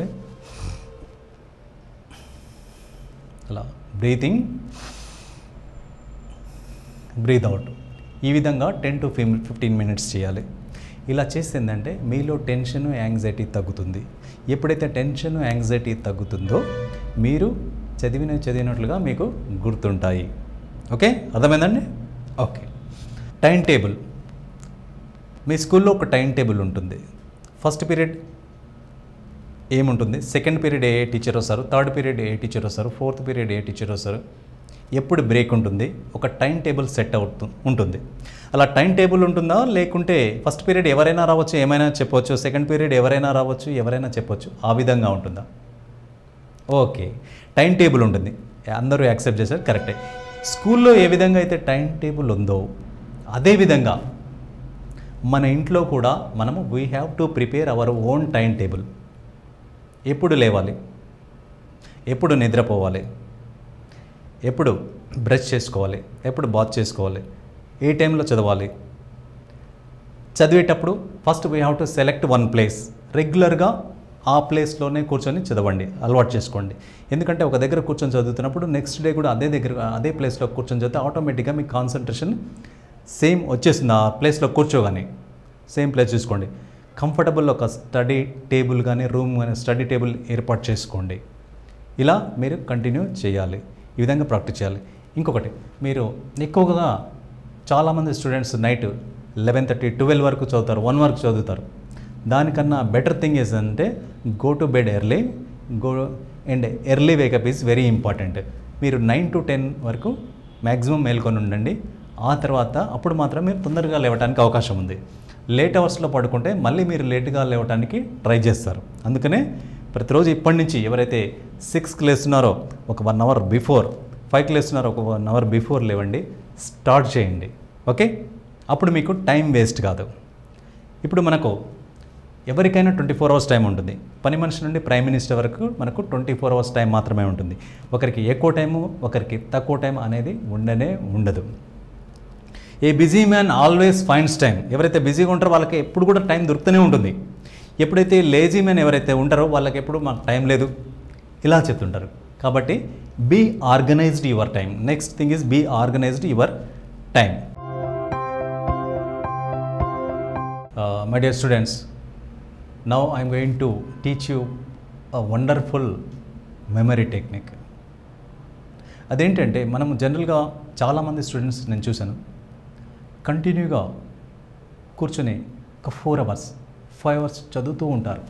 అలా బ్రీతింగ్, బ్రీత్ అవుట్. ఈ విధంగా టెన్ టు ఫిఫ్టీన్ మినిట్స్ చేయాలి. ఇలా చేస్తే ఏంటంటే మీలో టెన్షన్, యాంగ్జైటీ తగ్గుతుంది. ఎప్పుడైతే టెన్షన్, యాంగ్జైటీ తగ్గుతుందో మీరు చదివిన చదివినట్లుగా మీకు గుర్తుంటాయి. ఓకే, అర్థమైందండి? ఓకే. Time table. మీ స్కూల్లో ఒక టైం టేబుల్ ఉంటుంది. ఫస్ట్ పీరియడ్ ఏముంటుంది, సెకండ్ పీరియడ్ ఏ టీచర్ వస్తారు, థర్డ్ పీరియడ్ ఏ టీచర్ వస్తారు, ఫోర్త్ పీరియడ్ ఏ టీచర్ వస్తారు, ఎప్పుడు బ్రేక్ ఉంటుంది, ఒక టైం టేబుల్ సెట్ అవుతు ఉంటుంది. అలా టైం టేబుల్ ఉంటుందా? లేకుంటే ఫస్ట్ పీరియడ్ ఎవరైనా రావచ్చు, ఏమైనా చెప్పవచ్చు, సెకండ్ పీరియడ్ ఎవరైనా రావచ్చు, ఎవరైనా చెప్పవచ్చు, ఆ విధంగా ఉంటుందా? ఓకే, టైం టేబుల్ ఉంటుంది. అందరూ యాక్సెప్ట్ చేశారు, కరెక్టే. స్కూల్లో ఏ విధంగా అయితే టైం టేబుల్ ఉందో అదేవిధంగా మన ఇంట్లో కూడా మనము we have to prepare our own time table. ఎప్పుడు లేవాలి, ఎప్పుడు నిద్రపోవాలి, ఎప్పుడు బ్రష్ చేసుకోవాలి, ఎప్పుడు బాత్ చేసుకోవాలి, ఏ టైంలో చదవాలి. చదివేటప్పుడు first we have to select one place. రెగ్యులర్గా ఆ ప్లేస్లోనే కూర్చొని చదవండి, అలవాటు చేసుకోండి. ఎందుకంటే ఒక దగ్గర కూర్చొని చదువుతున్నప్పుడు నెక్స్ట్ డే కూడా అదే దగ్గర అదే ప్లేస్లో కూర్చొని చదివితే ఆటోమేటిక్గా మీ కాన్సన్ట్రేషన్ సేమ్ వచ్చేసింది. ఆ ప్లేస్లో కూర్చోగానే సేమ్ ప్లేస్ చూసుకోండి. కంఫర్టబుల్ ఒక స్టడీ టేబుల్ కానీ రూమ్ కానీ స్టడీ టేబుల్ ఏర్పాటు చేసుకోండి. ఇలా మీరు కంటిన్యూ చేయాలి, ఈ విధంగా ప్రాక్టీస్ చేయాలి. ఇంకొకటి, మీరు ఎక్కువగా చాలామంది students night eleven thirty twelve వరకు చదువుతారు, వన్ వరకు చదువుతారు. దానికన్నా బెటర్ థింగ్ ఈజ్ అంటే go to bed early, go and early wake up is very important. మీరు నైన్ టు టెన్ వరకు మ్యాక్సిమం మేల్కొని ఉండండి. ఆ తర్వాత అప్పుడు మాత్రం మీరు తొందరగా లేవడానికి అవకాశం ఉంది. లేట్ అవర్స్లో పడుకుంటే మళ్ళీ మీరు లేట్గా లేవడానికి ట్రై చేస్తారు. అందుకనే ప్రతిరోజు ఇప్పటి నుంచి ఎవరైతే సిక్స్కి లేస్తున్నారో ఒక వన్ అవర్ బిఫోర్, ఫైవ్కి లేస్తున్నారో ఒక వన్ అవర్ బిఫోర్ లేవండి, స్టార్ట్ చేయండి. ఓకే, అప్పుడు మీకు టైం వేస్ట్ కాదు. ఇప్పుడు మనకు ఎవరికైనా ట్వంటీ ఫోర్ అవర్స్ టైం ఉంటుంది. పని మనిషి నుండి ప్రైమ్ మినిస్టర్ వరకు మనకు ట్వంటీ ఫోర్ అవర్స్ టైం మాత్రమే ఉంటుంది. ఒకరికి ఎక్కువ టైము, ఒకరికి తక్కువ టైం అనేది ఉండనే ఉండదు. A busy man always finds time. ఎవరైతే బిజీగా ఉంటారో వాళ్ళకి ఎప్పుడు కూడా టైం దొరుకుతూనే ఉంటుంది. ఎప్పుడైతే లేజీ మ్యాన్ ఎవరైతే ఉంటారో వాళ్ళకి ఎప్పుడు మాకు టైం లేదు ఇలా చెప్తుంటారు. కాబట్టి be organised your time. Next thing is be organised your time. My dear students, now I am going to teach you a wonderful memory technique. అదేంటంటే మనం జనరల్గా చాలామంది స్టూడెంట్స్ నేను చూశాను కంటిన్యూగా కూర్చొని ఒక ఫోర్ అవర్స్ ఫైవ్ అవర్స్ చదువుతూ ఉంటారు.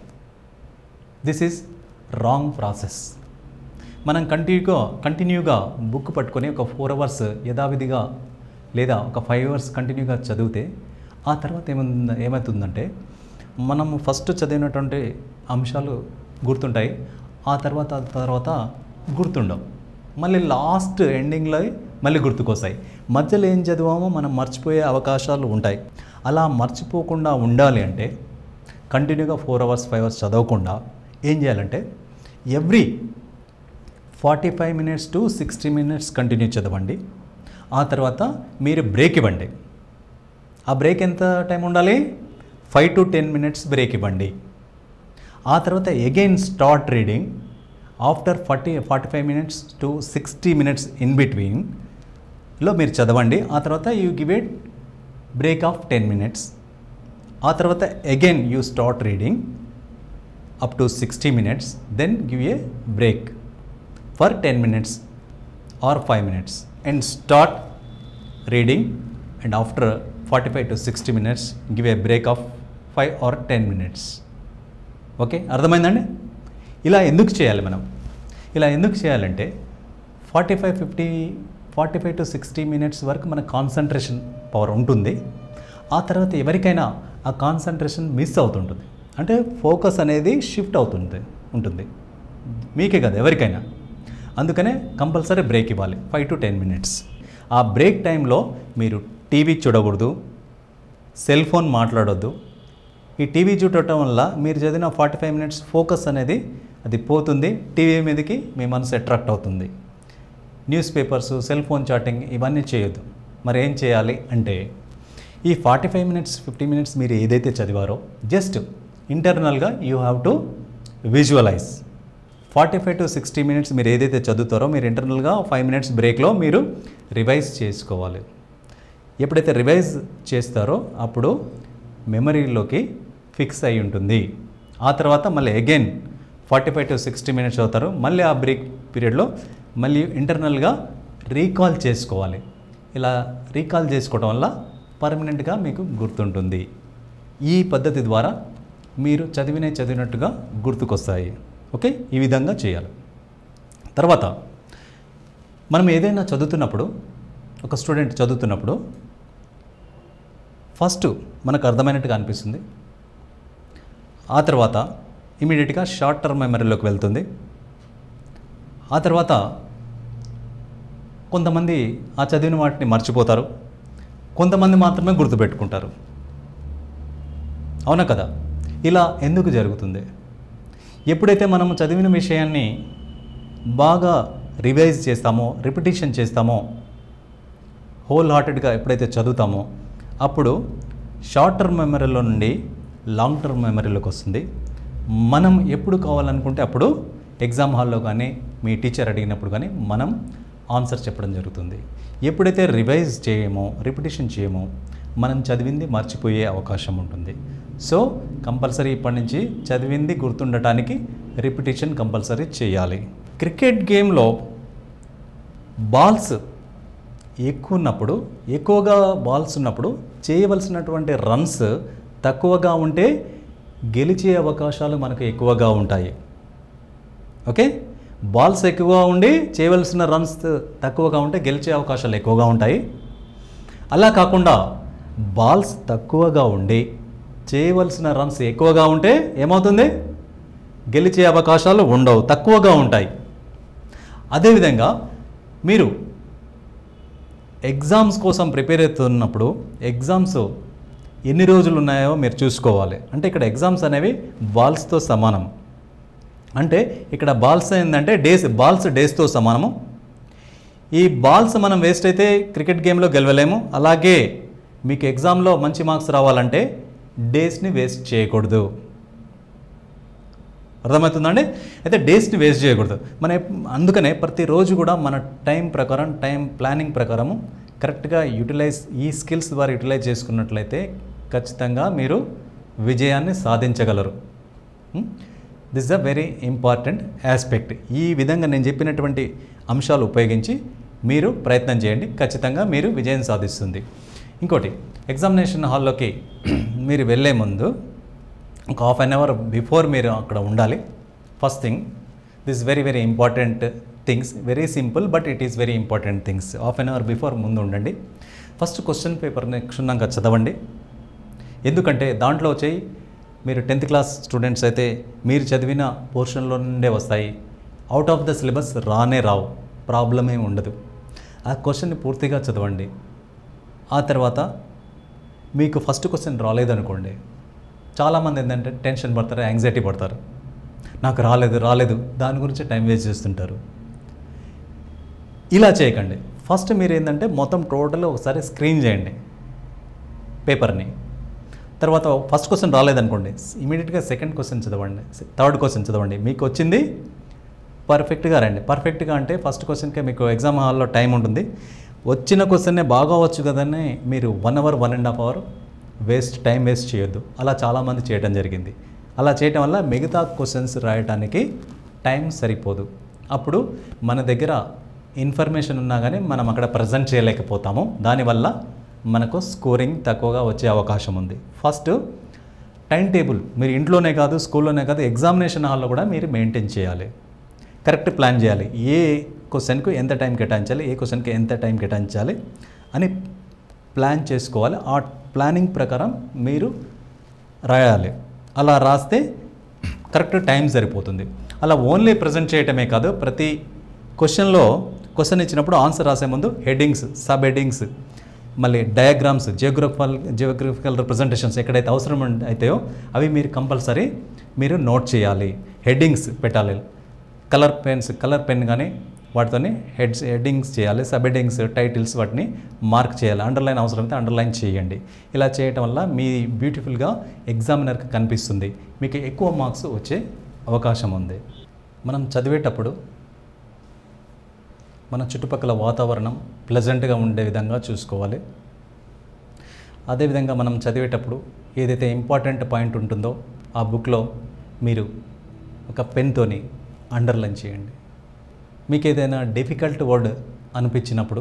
This is wrong process. మనం కంటిన్యూగా కంటిన్యూగా బుక్ పట్టుకొని ఒక ఫోర్ అవర్స్ యథావిధిగా లేదా ఒక ఫైవ్ అవర్స్ కంటిన్యూగా చదివితే ఆ తర్వాత ఏమైంది ఏమవుతుందంటే మనము ఫస్ట్ చదివినటువంటి అంశాలు గుర్తుంటాయి, ఆ తర్వాత తర్వాత గుర్తుండవు, మళ్ళీ లాస్ట్ ఎండింగ్లో మళ్ళీ గుర్తుకొస్తాయి. మధ్యలో ఏం చదివామో మనం మర్చిపోయే అవకాశాలు ఉంటాయి. అలా మర్చిపోకుండా ఉండాలి అంటే కంటిన్యూగా ఫోర్ అవర్స్ ఫైవ్ అవర్స్ చదవకుండా ఏం చేయాలంటే every forty five minutes to sixty minutes continue చదవండి. ఆ తర్వాత మీరు బ్రేక్ ఇవ్వండి. ఆ బ్రేక్ ఎంత టైం ఉండాలి? Five to ten minutes break ఇవ్వండి. ఆ తర్వాత again start reading after forty forty five minutes to sixty minutes in బిట్వీన్లో మీరు చదవండి. ఆ తర్వాత you give a break of ten minutes. ఆ తర్వాత again you start reading up to sixty minutes, then give a break for ten minutes or five minutes and start reading and after forty five to sixty minutes give a break of five or ten minutes. Okay, అర్థమైందండి? ఇలా ఎందుకు చేయాలి మనం? ఇలా ఎందుకు చేయాలంటే forty five fifty forty five to sixty minutes వరకు మన కాన్సన్ట్రేషన్ పవర్ ఉంటుంది. ఆ తర్వాత ఎవరికైనా ఆ కాన్సన్ట్రేషన్ మిస్ అవుతుంటుంది, అంటే ఫోకస్ అనేది షిఫ్ట్ అవుతుంది ఉంటుంది మీకే కదా ఎవరికైనా. అందుకనే కంపల్సరీ బ్రేక్ ఇవ్వాలి ఫైవ్ టు టెన్ మినిట్స్. ఆ బ్రేక్ టైంలో మీరు టీవీ చూడకూడదు, సెల్ ఫోన్ మాట్లాడొద్దు. ఈ టీవీ చూడటం వల్ల మీరు చదివిన ఫార్టీ ఫైవ్ మినిట్స్ ఫోకస్ అనేది అది పోతుంది, టీవీ మీదకి మీ మనసు అట్రాక్ట్ అవుతుంది. News papers, cell phone chatting ఇవన్నీ చేయొద్దు. మరి ఏం చేయాలి అంటే ఈ forty five minutes fifty minutes మీరు ఏదైతే చదివారో జస్ట్ ఇంటర్నల్గా you have to visualise. Forty five to sixty minutes మీరు ఏదైతే చదువుతారో మీరు ఇంటర్నల్గా ఫైవ్ మినిట్స్ బ్రేక్లో మీరు రివైజ్ చేసుకోవాలి. ఎప్పుడైతే రివైజ్ చేస్తారో అప్పుడు మెమరీలోకి ఫిక్స్ అయి ఉంటుంది. ఆ తర్వాత మళ్ళీ again forty five to sixty minutes అవుతారు, మళ్ళీ ఆ బ్రేక్ పీరియడ్లో మళ్ళీ ఇంటర్నల్గా రీకాల్ చేసుకోవాలి. ఇలా రీకాల్ చేసుకోవడం వల్ల పర్మనెంట్గా మీకు గుర్తుంటుంది. ఈ పద్ధతి ద్వారా మీరు చదివినే చదివినట్టుగా గుర్తుకొస్తాయి. ఓకే, ఈ విధంగా చేయాలి. తర్వాత మనం ఏదైనా చదువుతున్నప్పుడు, ఒక స్టూడెంట్ చదువుతున్నప్పుడు ఫస్ట్ మనకు అర్థమైనట్టుగా అనిపిస్తుంది, ఆ తర్వాత ఇమీడియట్గా షార్ట్ టర్మ్ మెమరీలోకి వెళ్తుంది. ఆ తర్వాత కొంతమంది ఆ చదివిన వాటిని మర్చిపోతారు, కొంతమంది మాత్రమే గుర్తుపెట్టుకుంటారు. అవునా కదా? ఇలా ఎందుకు జరుగుతుంది? ఎప్పుడైతే మనం చదివిన విషయాన్ని బాగా రివైజ్ చేస్తామో, రిపిటిషన్ చేస్తామో, హోల్ హార్టెడ్గా ఎప్పుడైతే చదువుతామో అప్పుడు షార్ట్ టర్మ్ మెమరీలో నుండి లాంగ్ టర్మ్ మెమరీలోకి వస్తుంది. మనం ఎప్పుడు కావాలనుకుంటే అప్పుడు ఎగ్జామ్ హాల్లో కానీ మీ టీచర్ అడిగినప్పుడు కానీ మనం ఆన్సర్ చెప్పడం జరుగుతుంది. ఎప్పుడైతే రివైజ్ చేయమో, రిపిటిషన్ చేయమో మనం చదివింది మర్చిపోయే అవకాశం ఉంటుంది. సో కంపల్సరీ ఇప్పటి నుంచి చదివింది గుర్తుండటానికి రిపిటిషన్ కంపల్సరీ చేయాలి. క్రికెట్ గేమ్లో బాల్స్ ఎక్కువ ఉన్నప్పుడు, ఎక్కువగా బాల్స్ ఉన్నప్పుడు చేయవలసినటువంటి రన్స్ తక్కువగా ఉంటే గెలిచే అవకాశాలు మనకు ఎక్కువగా ఉంటాయి. ఓకే, బాల్స్ ఎక్కువగా ఉండి చేయవలసిన రన్స్ తక్కువగా ఉంటే గెలిచే అవకాశాలు ఎక్కువగా ఉంటాయి. అలా కాకుండా బాల్స్ తక్కువగా ఉండి చేయవలసిన రన్స్ ఎక్కువగా ఉంటే ఏమవుతుంది? గెలిచే అవకాశాలు ఉండవు, తక్కువగా ఉంటాయి. అదేవిధంగా మీరు ఎగ్జామ్స్ కోసం ప్రిపేర్ అవుతున్నప్పుడు ఎగ్జామ్స్ ఎన్ని రోజులు ఉన్నాయో మీరు చూసుకోవాలి. అంటే ఇక్కడ ఎగ్జామ్స్ అనేవి బాల్స్తో సమానం. అంటే ఇక్కడ బాల్స్ ఏంటంటే డేస్, బాల్స్ డేస్తో సమానము. ఈ బాల్స్ మనం వేస్ట్ అయితే క్రికెట్ గేమ్లో గెలవలేము. అలాగే మీకు ఎగ్జామ్లో మంచి మార్క్స్ రావాలంటే డేస్ని వేస్ట్ చేయకూడదు. అర్థమవుతుందండి? అయితే డేస్ని వేస్ట్ చేయకూడదు. మన అందుకనే ప్రతిరోజు కూడా మన టైం ప్రకారం, టైం ప్లానింగ్ ప్రకారము కరెక్ట్గా యూటిలైజ్, ఈ స్కిల్స్ ద్వారా యూటిలైజ్ చేసుకున్నట్లయితే ఖచ్చితంగా మీరు విజయాన్ని సాధించగలరు. This is a very important aspect. ఈ విధంగా నేను చెప్పినటువంటి అంశాలు ఉపయోగించి మీరు ప్రయత్నం చేయండి, ఖచ్చితంగా మీరు విజయం సాధిస్తుంది. ఇంకోటి, ఎగ్జామినేషన్ హాల్లోకి మీరు వెళ్ళే ముందు ఒక హాఫ్ అన్ అవర్ బిఫోర్ మీరు అక్కడ ఉండాలి. First thing, this very very important things, very simple but it is very important things. Half an hour before ముందు ఉండండి. ఫస్ట్ క్వశ్చన్ పేపర్ని క్షుణ్ణంగా చదవండి. ఎందుకంటే దాంట్లో వచ్చి మీరు టెన్త్ క్లాస్ స్టూడెంట్స్ అయితే మీరు చదివిన పోర్షన్లో నుండే వస్తాయి. అవుట్ ఆఫ్ ద సిలబస్ రానే రావు, ప్రాబ్లమే ఉండదు. ఆ క్వశ్చన్ని పూర్తిగా చదవండి. ఆ తర్వాత మీకు ఫస్ట్ క్వశ్చన్ రాలేదనుకోండి, చాలామంది ఏంటంటే టెన్షన్ పడతారు, యాంగ్జైటీ పడతారు. నాకు రాలేదు రాలేదు దాని గురించి టైం వేస్ట్ చేస్తుంటారు. ఇలా చేయకండి. ఫస్ట్ మీరు ఏంటంటే మొత్తం టోటల్ ఒకసారి స్క్రీన్ చేయండి పేపర్ని. తర్వాత ఫస్ట్ క్వశ్చన్ రాలేదనుకోండి, ఇమీడియట్గా సెకండ్ క్వశ్చన్ చదవండి, థర్డ్ క్వశ్చన్ చదవండి. మీకు వచ్చింది పర్ఫెక్ట్గా రండి. పర్ఫెక్ట్గా అంటే ఫస్ట్ క్వశ్చన్కే మీకు ఎగ్జామ్ హాల్లో టైం ఉంటుంది. వచ్చిన క్వశ్చన్నే బాగా వచ్చు కదని మీరు one hour one and half hour waste, time waste చేయొద్దు. అలా చాలామంది చేయడం జరిగింది. అలా చేయటం వల్ల మిగతా క్వశ్చన్స్ రాయడానికి టైం సరిపోదు. అప్పుడు మన దగ్గర ఇన్ఫర్మేషన్ ఉన్నా కానీ మనం అక్కడ ప్రజెంట్ చేయలేకపోతాము. దానివల్ల మనకు స్కోరింగ్ తక్కువగా వచ్చే అవకాశం ఉంది. ఫస్ట్ టైం టేబుల్ మీరు ఇంట్లోనే కాదు, స్కూల్లోనే కాదు, ఎగ్జామినేషన్ హాల్లో కూడా మీరు మెయింటైన్ చేయాలి. కరెక్ట్ ప్లాన్ చేయాలి. ఏ క్వశ్చన్కు ఎంత టైం కేటాయించాలి, ఏ క్వశ్చన్కి ఎంత టైం కేటాయించాలి అని ప్లాన్ చేసుకోవాలి. ఆ ప్లానింగ్ ప్రకారం మీరు రాయాలి. అలా రాస్తే కరెక్ట్ టైం సరిపోతుంది. అలా ఓన్లీ ప్రజెంట్ చేయటమే కాదు, ప్రతి క్వశ్చన్లో క్వశ్చన్ ఇచ్చినప్పుడు ఆన్సర్ రాసే ముందు హెడ్డింగ్స్, సబ్ హెడ్డింగ్స్, మళ్ళీ డయాగ్రామ్స్, జియోగ్రఫికల్ జియోగ్రఫికల్ రిప్రజెంటేషన్స్ ఎక్కడైతే అవసరం అయితాయో అవి మీరు కంపల్సరీ మీరు నోట్ చేయాలి. హెడ్డింగ్స్ పెట్టాలి. కలర్ పెన్స్, కలర్ పెన్ కానీ వాటితోని హెడ్స్ హెడ్డింగ్స్ చేయాలి. సబ్ హెడ్డింగ్స్, టైటిల్స్ వాటిని మార్క్ చేయాలి. అండర్లైన్ అవసరమైతే అండర్లైన్ చేయండి. ఇలా చేయటం వల్ల మీ బ్యూటిఫుల్గా ఎగ్జామినర్కి కనిపిస్తుంది. మీకు ఎక్కువ మార్క్స్ వచ్చే అవకాశం ఉంది. మనం చదివేటప్పుడు మన చుట్టుపక్కల వాతావరణం ప్లెజెంట్గా ఉండే విధంగా చూసుకోవాలి. అదేవిధంగా మనం చదివేటప్పుడు ఏదైతే ఇంపార్టెంట్ పాయింట్ ఉంటుందో ఆ బుక్లో మీరు ఒక పెన్తోని అండర్లైన్ చేయండి. మీకు ఏదైనా డిఫికల్ట్ వర్డ్ అనిపించినప్పుడు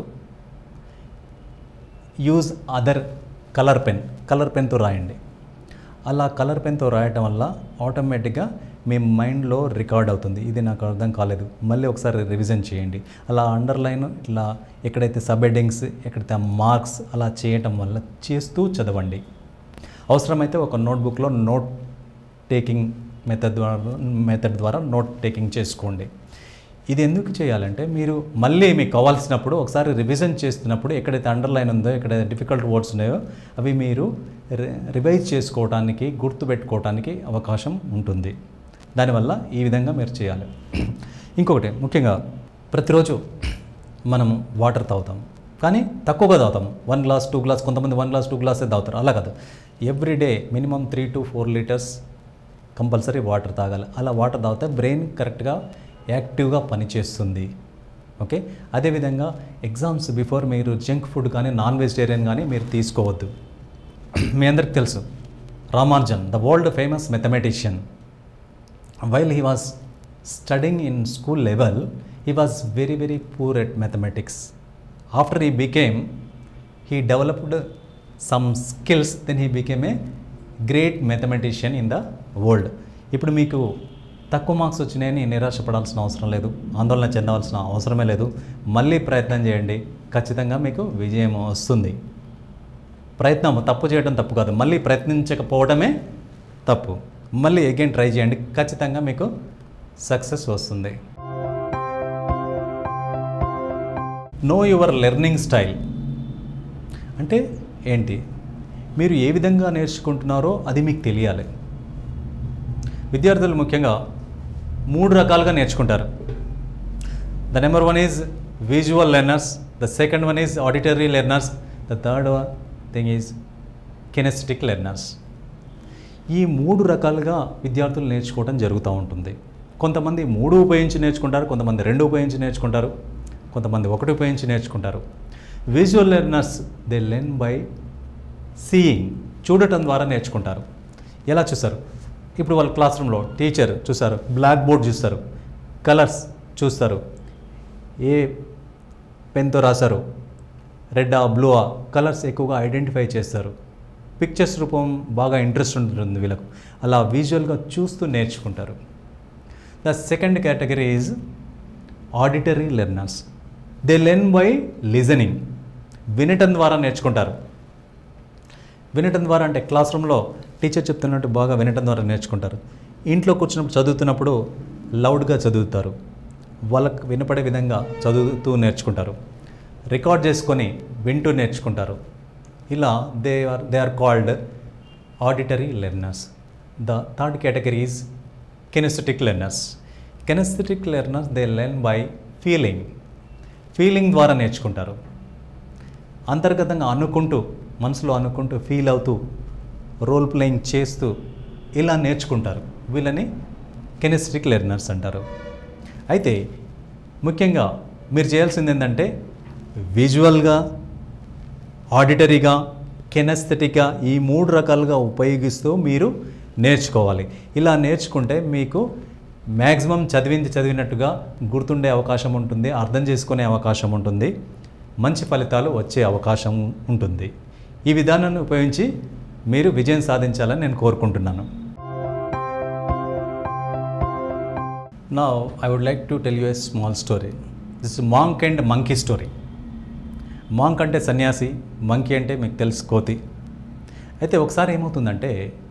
use other colour pen, colour పెన్తో రాయండి. అలా కలర్ పెన్తో రాయటం వల్ల ఆటోమేటిక్గా మీ మైండ్లో రికార్డ్ అవుతుంది. ఇది నాకు అర్థం కాలేదు, మళ్ళీ ఒకసారి రివిజన్ చేయండి. అలా అండర్లైన్, ఇట్లా ఎక్కడైతే సబ్ హెడ్డింగ్స్, ఎక్కడైతే మార్క్స్ అలా చేయటం వల్ల చేస్తూ చదవండి. అవసరమైతే ఒక నోట్బుక్లో నోట్ టేకింగ్ మెథడ్ ద్వారా మెథడ్ ద్వారా నోట్ టేకింగ్ చేసుకోండి. ఇది ఎందుకు చేయాలంటే మీరు మళ్ళీ మీకు కావాల్సినప్పుడు ఒకసారి రివిజన్ చేస్తున్నప్పుడు ఎక్కడైతే అండర్లైన్ ఉందో, ఎక్కడైతే డిఫికల్ట్ వర్డ్స్ ఉన్నాయో అవి మీరు రివైజ్ చేసుకోవడానికి, గుర్తుపెట్టుకోవడానికి అవకాశం ఉంటుంది. దానివల్ల ఈ విధంగా మీరు చేయాలి. ఇంకొకటి ముఖ్యంగా, ప్రతిరోజు మనము వాటర్ తాగుతాం, కానీ తక్కువగా తాగుతాము. వన్ గ్లాస్ టూ గ్లాస్ కొంతమంది వన్ గ్లాస్ టూ గ్లాసే తాగుతారు. అలా కాదు, every day minimum three to four litres compulsory water తాగాలి. అలా వాటర్ తాగితే బ్రెయిన్ కరెక్ట్గా యాక్టివ్గా పనిచేస్తుంది. ఓకే, అదేవిధంగా ఎగ్జామ్స్ బిఫోర్ మీరు జంక్ ఫుడ్ కానీ నాన్ వెజిటేరియన్ కానీ మీరు తీసుకోవద్దు. మీ అందరికి తెలుసు, Ramanujan, the world famous mathematician, while he was studying in school level, he was very very poor at mathematics. After he became, he developed some skills, then he became a great mathematician in the world. ఇప్పుడు మీకు తక్కువ marks వచ్చినాయని నిరాశపడాల్సిన అవసరం లేదు, ఆందోళన చెందవలసిన అవసరమే లేదు. మళ్ళీ ప్రయత్నం చేయండి, ఖచ్చితంగా మీకు విజయం వస్తుంది. ప్రయత్నం తప్పు చేయడం తప్పు కాదు, మళ్ళీ ప్రయత్నించకపోవడమే తప్పు. మళ్ళీ అగైన్ ట్రై చేయండి, ఖచ్చితంగా మీకు సక్సెస్ వస్తుంది. Know your learning style. అంటే ఏంటి, మీరు ఏ విధంగా నేర్చుకుంటున్నారో అది మీకు తెలియాలి. విద్యార్థులు ముఖ్యంగా మూడు రకాలుగా నేర్చుకుంటారు. The number one is visual learners, the second one is auditory learners, the third thing is kinaesthetic learners. ఈ మూడు రకాలుగా విద్యార్థులు నేర్చుకోవడం జరుగుతూ ఉంటుంది. కొంతమంది మూడు ఉపయోగించి నేర్చుకుంటారు, కొంతమంది రెండు ఉపయోగించి నేర్చుకుంటారు, కొంతమంది ఒకటి ఉపయోగించి నేర్చుకుంటారు. Visual learners they learn by seeing, చూడటం ద్వారా నేర్చుకుంటారు. ఎలా చూస్తారు? ఇప్పుడు వాళ్ళ క్లాస్ రూమ్లో టీచర్ చూస్తారు, బ్లాక్ బోర్డ్ చూస్తారు, కలర్స్ చూస్తారు, ఏ పెన్తో రాశారు, రెడ్డా బ్లూవా, కలర్స్ ఎక్కువగా ఐడెంటిఫై చేస్తారు. పిక్చర్స్ రూపం బాగా ఇంట్రెస్ట్ ఉంటుంది వీళ్ళకు, అలా విజువల్గా చూస్తూ నేర్చుకుంటారు. The second category is auditory learners. They learn by listening, వినటం ద్వారా నేర్చుకుంటారు. వినటం ద్వారా అంటే క్లాస్ రూమ్లో టీచర్ చెప్తున్నట్టు బాగా వినటం ద్వారా నేర్చుకుంటారు. ఇంట్లో కూర్చున్నప్పుడు చదువుతున్నప్పుడు లౌడ్గా చదువుతారు, వాళ్ళకు వినపడే విధంగా చదువుతూ నేర్చుకుంటారు. రికార్డ్ చేసుకొని వింటూ నేర్చుకుంటారు. ఇలా they are they are called auditory learners. The third category is kinaesthetic learners. Kinaesthetic learners they learn by feeling, feeling ద్వారా నేర్చుకుంటారు. అంతర్గతంగా అనుకుంటూ, మనసులో అనుకుంటూ, ఫీల్ అవుతూ, రోల్ ప్లేయింగ్ చేస్తూ ఇలా నేర్చుకుంటారు. వీళ్ళని కినెస్థెటిక్ లెర్నర్స్ అంటారు. అయితే ముఖ్యంగా మీరు చేయాల్సింది ఏంటంటే విజువల్గా, ఆడిటరీగా, కినెస్థెటిక్గా ఈ మూడు రకాలుగా ఉపయోగిస్తూ మీరు నేర్చుకోవాలి. ఇలా నేర్చుకుంటే మీకు మ్యాక్సిమం చదివింది చదివినట్టుగా గుర్తుండే అవకాశం ఉంటుంది, అర్థం చేసుకునే అవకాశం ఉంటుంది, మంచి ఫలితాలు వచ్చే అవకాశం ఉంటుంది. ఈ విధానాన్ని ఉపయోగించి మీరు విజయం సాధించాలని నేను కోరుకుంటున్నాను. Now I would like to tell you a small story. This monk and monkey story. Monk అంటే సన్యాసి, మంకీ అంటే మీకు తెలుసు కోతి. అయితే ఒకసారి ఏమవుతుందంటే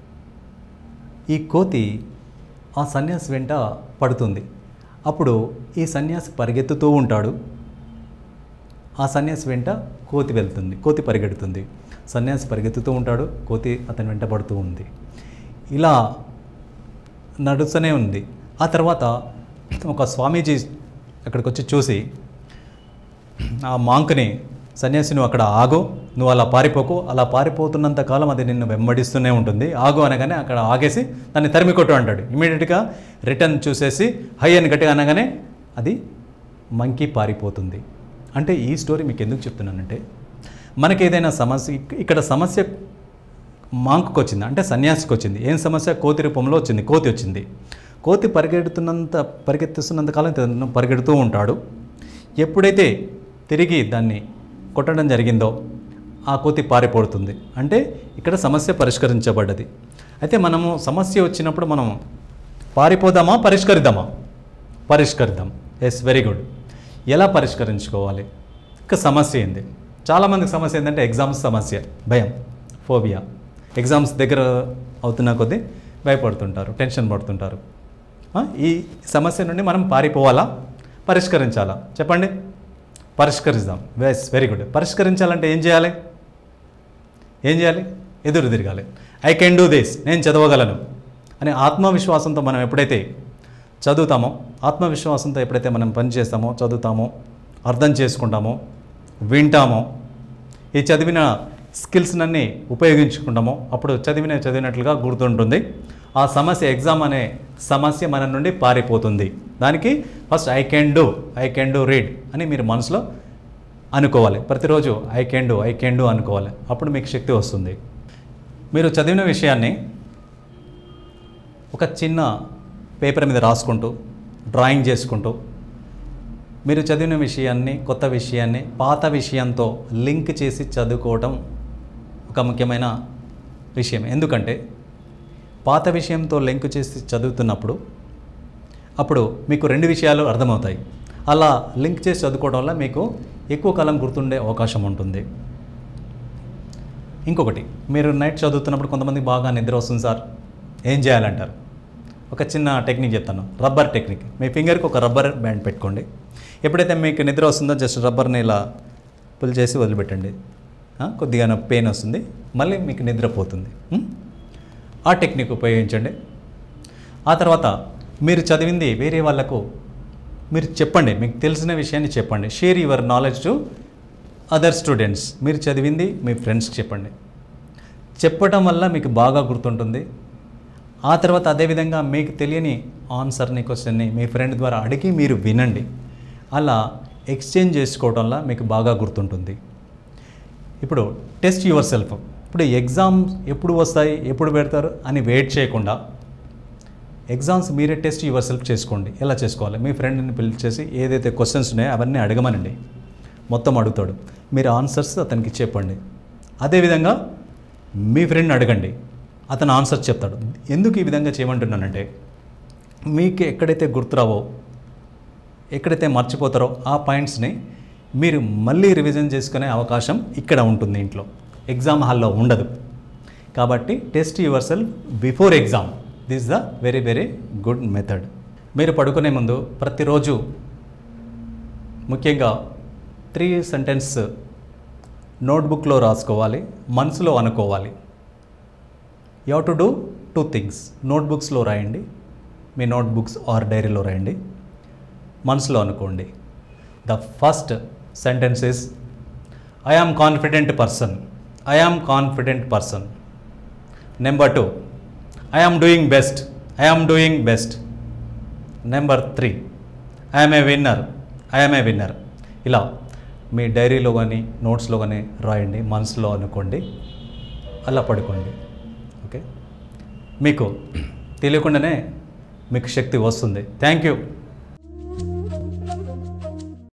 ఈ కోతి ఆ సన్యాసి వెంట పడుతుంది. అప్పుడు ఈ సన్యాసి పరిగెత్తుతూ ఉంటాడు, ఆ సన్యాసి వెంట కోతి వెళ్తుంది, కోతి పరిగెడుతుంది. సన్యాసి పరిగెత్తుతూ ఉంటాడు, కోతి అతని వెంట పడుతూ ఉంది. ఇలా నడుస్తూనే ఉంది. ఆ తర్వాత ఒక స్వామీజీ అక్కడికి వచ్చి చూసి ఆ మాంక్ని, సన్యాసి నువ్వు అక్కడ ఆగు, నువ్వు అలా పారిపోకు, అలా పారిపోతున్నంత కాలం అది నిన్ను వెంబడిస్తూనే ఉంటుంది, ఆగు అనగానే అక్కడ ఆగేసి దాన్ని తరిమి కొట్టు అంటాడు. ఇమీడియట్గా రిటర్న్ చూసేసి హై అని గట్టిగా అనగానే అది మంకీ పారిపోతుంది. అంటే ఈ స్టోరీ మీకు ఎందుకు చెప్తున్నానంటే మనకి ఏదైనా సమస్య, ఇక్కడ సమస్య మాంకుకు వచ్చింది అంటే సన్యాసికి వచ్చింది. ఏం సమస్య? కోతి రూపంలో వచ్చింది, కోతి వచ్చింది. కోతి పరిగెడుతున్నంత పరిగెత్తుతున్నంత కాలం పరిగెడుతూ ఉంటాడు. ఎప్పుడైతే తిరిగి దాన్ని కొట్టడం జరిగిందో ఆ కోతి పారిపోతుంది. అంటే ఇక్కడ సమస్య పరిష్కరించబడ్డది. అయితే మనము సమస్య వచ్చినప్పుడు మనం పారిపోదామా పరిష్కరిద్దామా? పరిష్కరిద్దాం. Yes, very good. ఎలా పరిష్కరించుకోవాలి? ఇక సమస్య ఏంది? చాలామందికి సమస్య ఏంటంటే ఎగ్జామ్స్ సమస్య, భయం, ఫోబియా. ఎగ్జామ్స్ దగ్గర అవుతున్న కొద్దీ భయపడుతుంటారు, టెన్షన్ పడుతుంటారు. ఈ సమస్య నుండి మనం పారిపోవాలా పరిష్కరించాలా? చెప్పండి. పరిష్కరిద్దాం. వెస్, వెరీ గుడ్. పరిష్కరించాలంటే ఏం చేయాలి? ఏం చేయాలి? ఎదురు తిరగాలి. ఐ కెన్ డూ దిస్, నేను చదవగలను అనే ఆత్మవిశ్వాసంతో మనం ఎప్పుడైతే చదువుతామో, ఆత్మవిశ్వాసంతో ఎప్పుడైతే మనం పని చేస్తామో, చదువుతామో, అర్థం చేసుకుంటామో, వింటామో, ఈ చదివిన స్కిల్స్నన్నీ ఉపయోగించుకుంటామో అప్పుడు చదివిన చదివినట్లుగా గుర్తుంటుంది. ఆ సమస్య, ఎగ్జామ్ అనే సమస్య మన నుండి పారిపోతుంది. దానికి first I can do, I can do read అని మీరు మనసులో అనుకోవాలి. ప్రతిరోజు I can do, I can do అనుకోవాలి. అప్పుడు మీకు శక్తి వస్తుంది. మీరు చదివిన విషయాన్ని ఒక చిన్న పేపర్ మీద రాసుకుంటూ, డ్రాయింగ్ చేసుకుంటూ, మీరు చదివిన విషయాన్ని, కొత్త విషయాన్ని పాత విషయంతో లింక్ చేసి చదువుకోవటం ఒక ముఖ్యమైన విషయం. ఎందుకంటే పాత విషయంతో లింక్ చేసి చదువుతున్నప్పుడు అప్పుడు మీకు రెండు విషయాలు అర్థమవుతాయి. అలా లింక్ చేసి చదువుకోవడం వల్ల మీకు ఎక్కువ కాలం గుర్తుండే అవకాశం ఉంటుంది. ఇంకొకటి, మీరు నైట్ చదువుతున్నప్పుడు కొంతమంది బాగా నిద్ర వస్తుంది సార్, ఏం చేయాలంటారు? ఒక చిన్న టెక్నిక్ చెప్తాను, రబ్బర్ టెక్నిక్. మీ ఫింగర్కి ఒక రబ్బర్ బ్యాండ్ పెట్టుకోండి. ఎప్పుడైతే మీకు నిద్ర వస్తుందో జస్ట్ రబ్బర్ని ఇలా పుల్ చేసి వదిలిపెట్టండి. కొద్దిగా పెయిన్ వస్తుంది, మళ్ళీ మీకు నిద్రపోతుంది. ఆ టెక్నిక్ ఉపయోగించండి. ఆ తర్వాత మీరు చదివింది వేరే వాళ్ళకు మీరు చెప్పండి, మీకు తెలిసిన విషయాన్ని చెప్పండి. Share your knowledge to other students. మీరు చదివింది మీ ఫ్రెండ్స్కి చెప్పండి. చెప్పటం వల్ల మీకు బాగా గుర్తుంటుంది. ఆ తర్వాత అదేవిధంగా మీకు తెలియని ఆన్సర్ని, క్వశ్చన్ని మీ ఫ్రెండ్ ద్వారా అడిగి మీరు వినండి. అలా ఎక్స్చేంజ్ చేసుకోవడం వల్ల మీకు బాగా గుర్తుంటుంది. ఇప్పుడు టెస్ట్ యువర్ సెల్ఫ్. ఇప్పుడు ఎగ్జామ్స్ ఎప్పుడు వస్తాయి, ఎప్పుడు పెడతారు అని వెయిట్ చేయకుండా ఎగ్జామ్స్ మీరే టెస్ట్ యువర్ సెల్ఫ్ చేసుకోండి. ఎలా చేసుకోవాలి? మీ ఫ్రెండ్ని పిలిచేసి ఏదైతే క్వశ్చన్స్ ఉన్నాయో అవన్నీ అడగమనండి. మొత్తం అడుగుతాడు, మీరు ఆన్సర్స్ అతనికి చెప్పండి. అదేవిధంగా మీ ఫ్రెండ్ని అడగండి, అతను ఆన్సర్ చెప్తాడు. ఎందుకు ఈ విధంగా చేయమంటున్నానంటే, మీకు ఎక్కడైతే గుర్తురావో, ఎక్కడైతే మర్చిపోతారో ఆ పాయింట్స్ని మీరు మళ్ళీ రివిజన్ చేసుకునే అవకాశం ఇక్కడ ఉంటుంది, ఇంట్లో ఎగ్జామ్ హాల్లో ఉండదు. కాబట్టి test yourself before exam. This is the very very good method. మీరు పడుకునే ముందు ప్రతిరోజు ముఖ్యంగా త్రీ సెంటెన్స్ నోట్బుక్లో రాసుకోవాలి, మనసులో అనుకోవాలి. You have to do two things. నోట్బుక్స్లో రాయండి, మీ నోట్బుక్స్ ఆర్ డైరీలో రాయండి, మనసులో అనుకోండి. The first sentence is I am confident person. I am confident person. Number two, I am doing best. I am doing best. Number three, I am a winner. I am a winner. ఇలా మీ డైరీలో కానీ నోట్స్లో కానీ రాయండి, మనసులో అనుకోండి, అలా పడుకోండి. Okay, మీకు తెలియకుండానే మీకు శక్తి వస్తుంది. Thank you.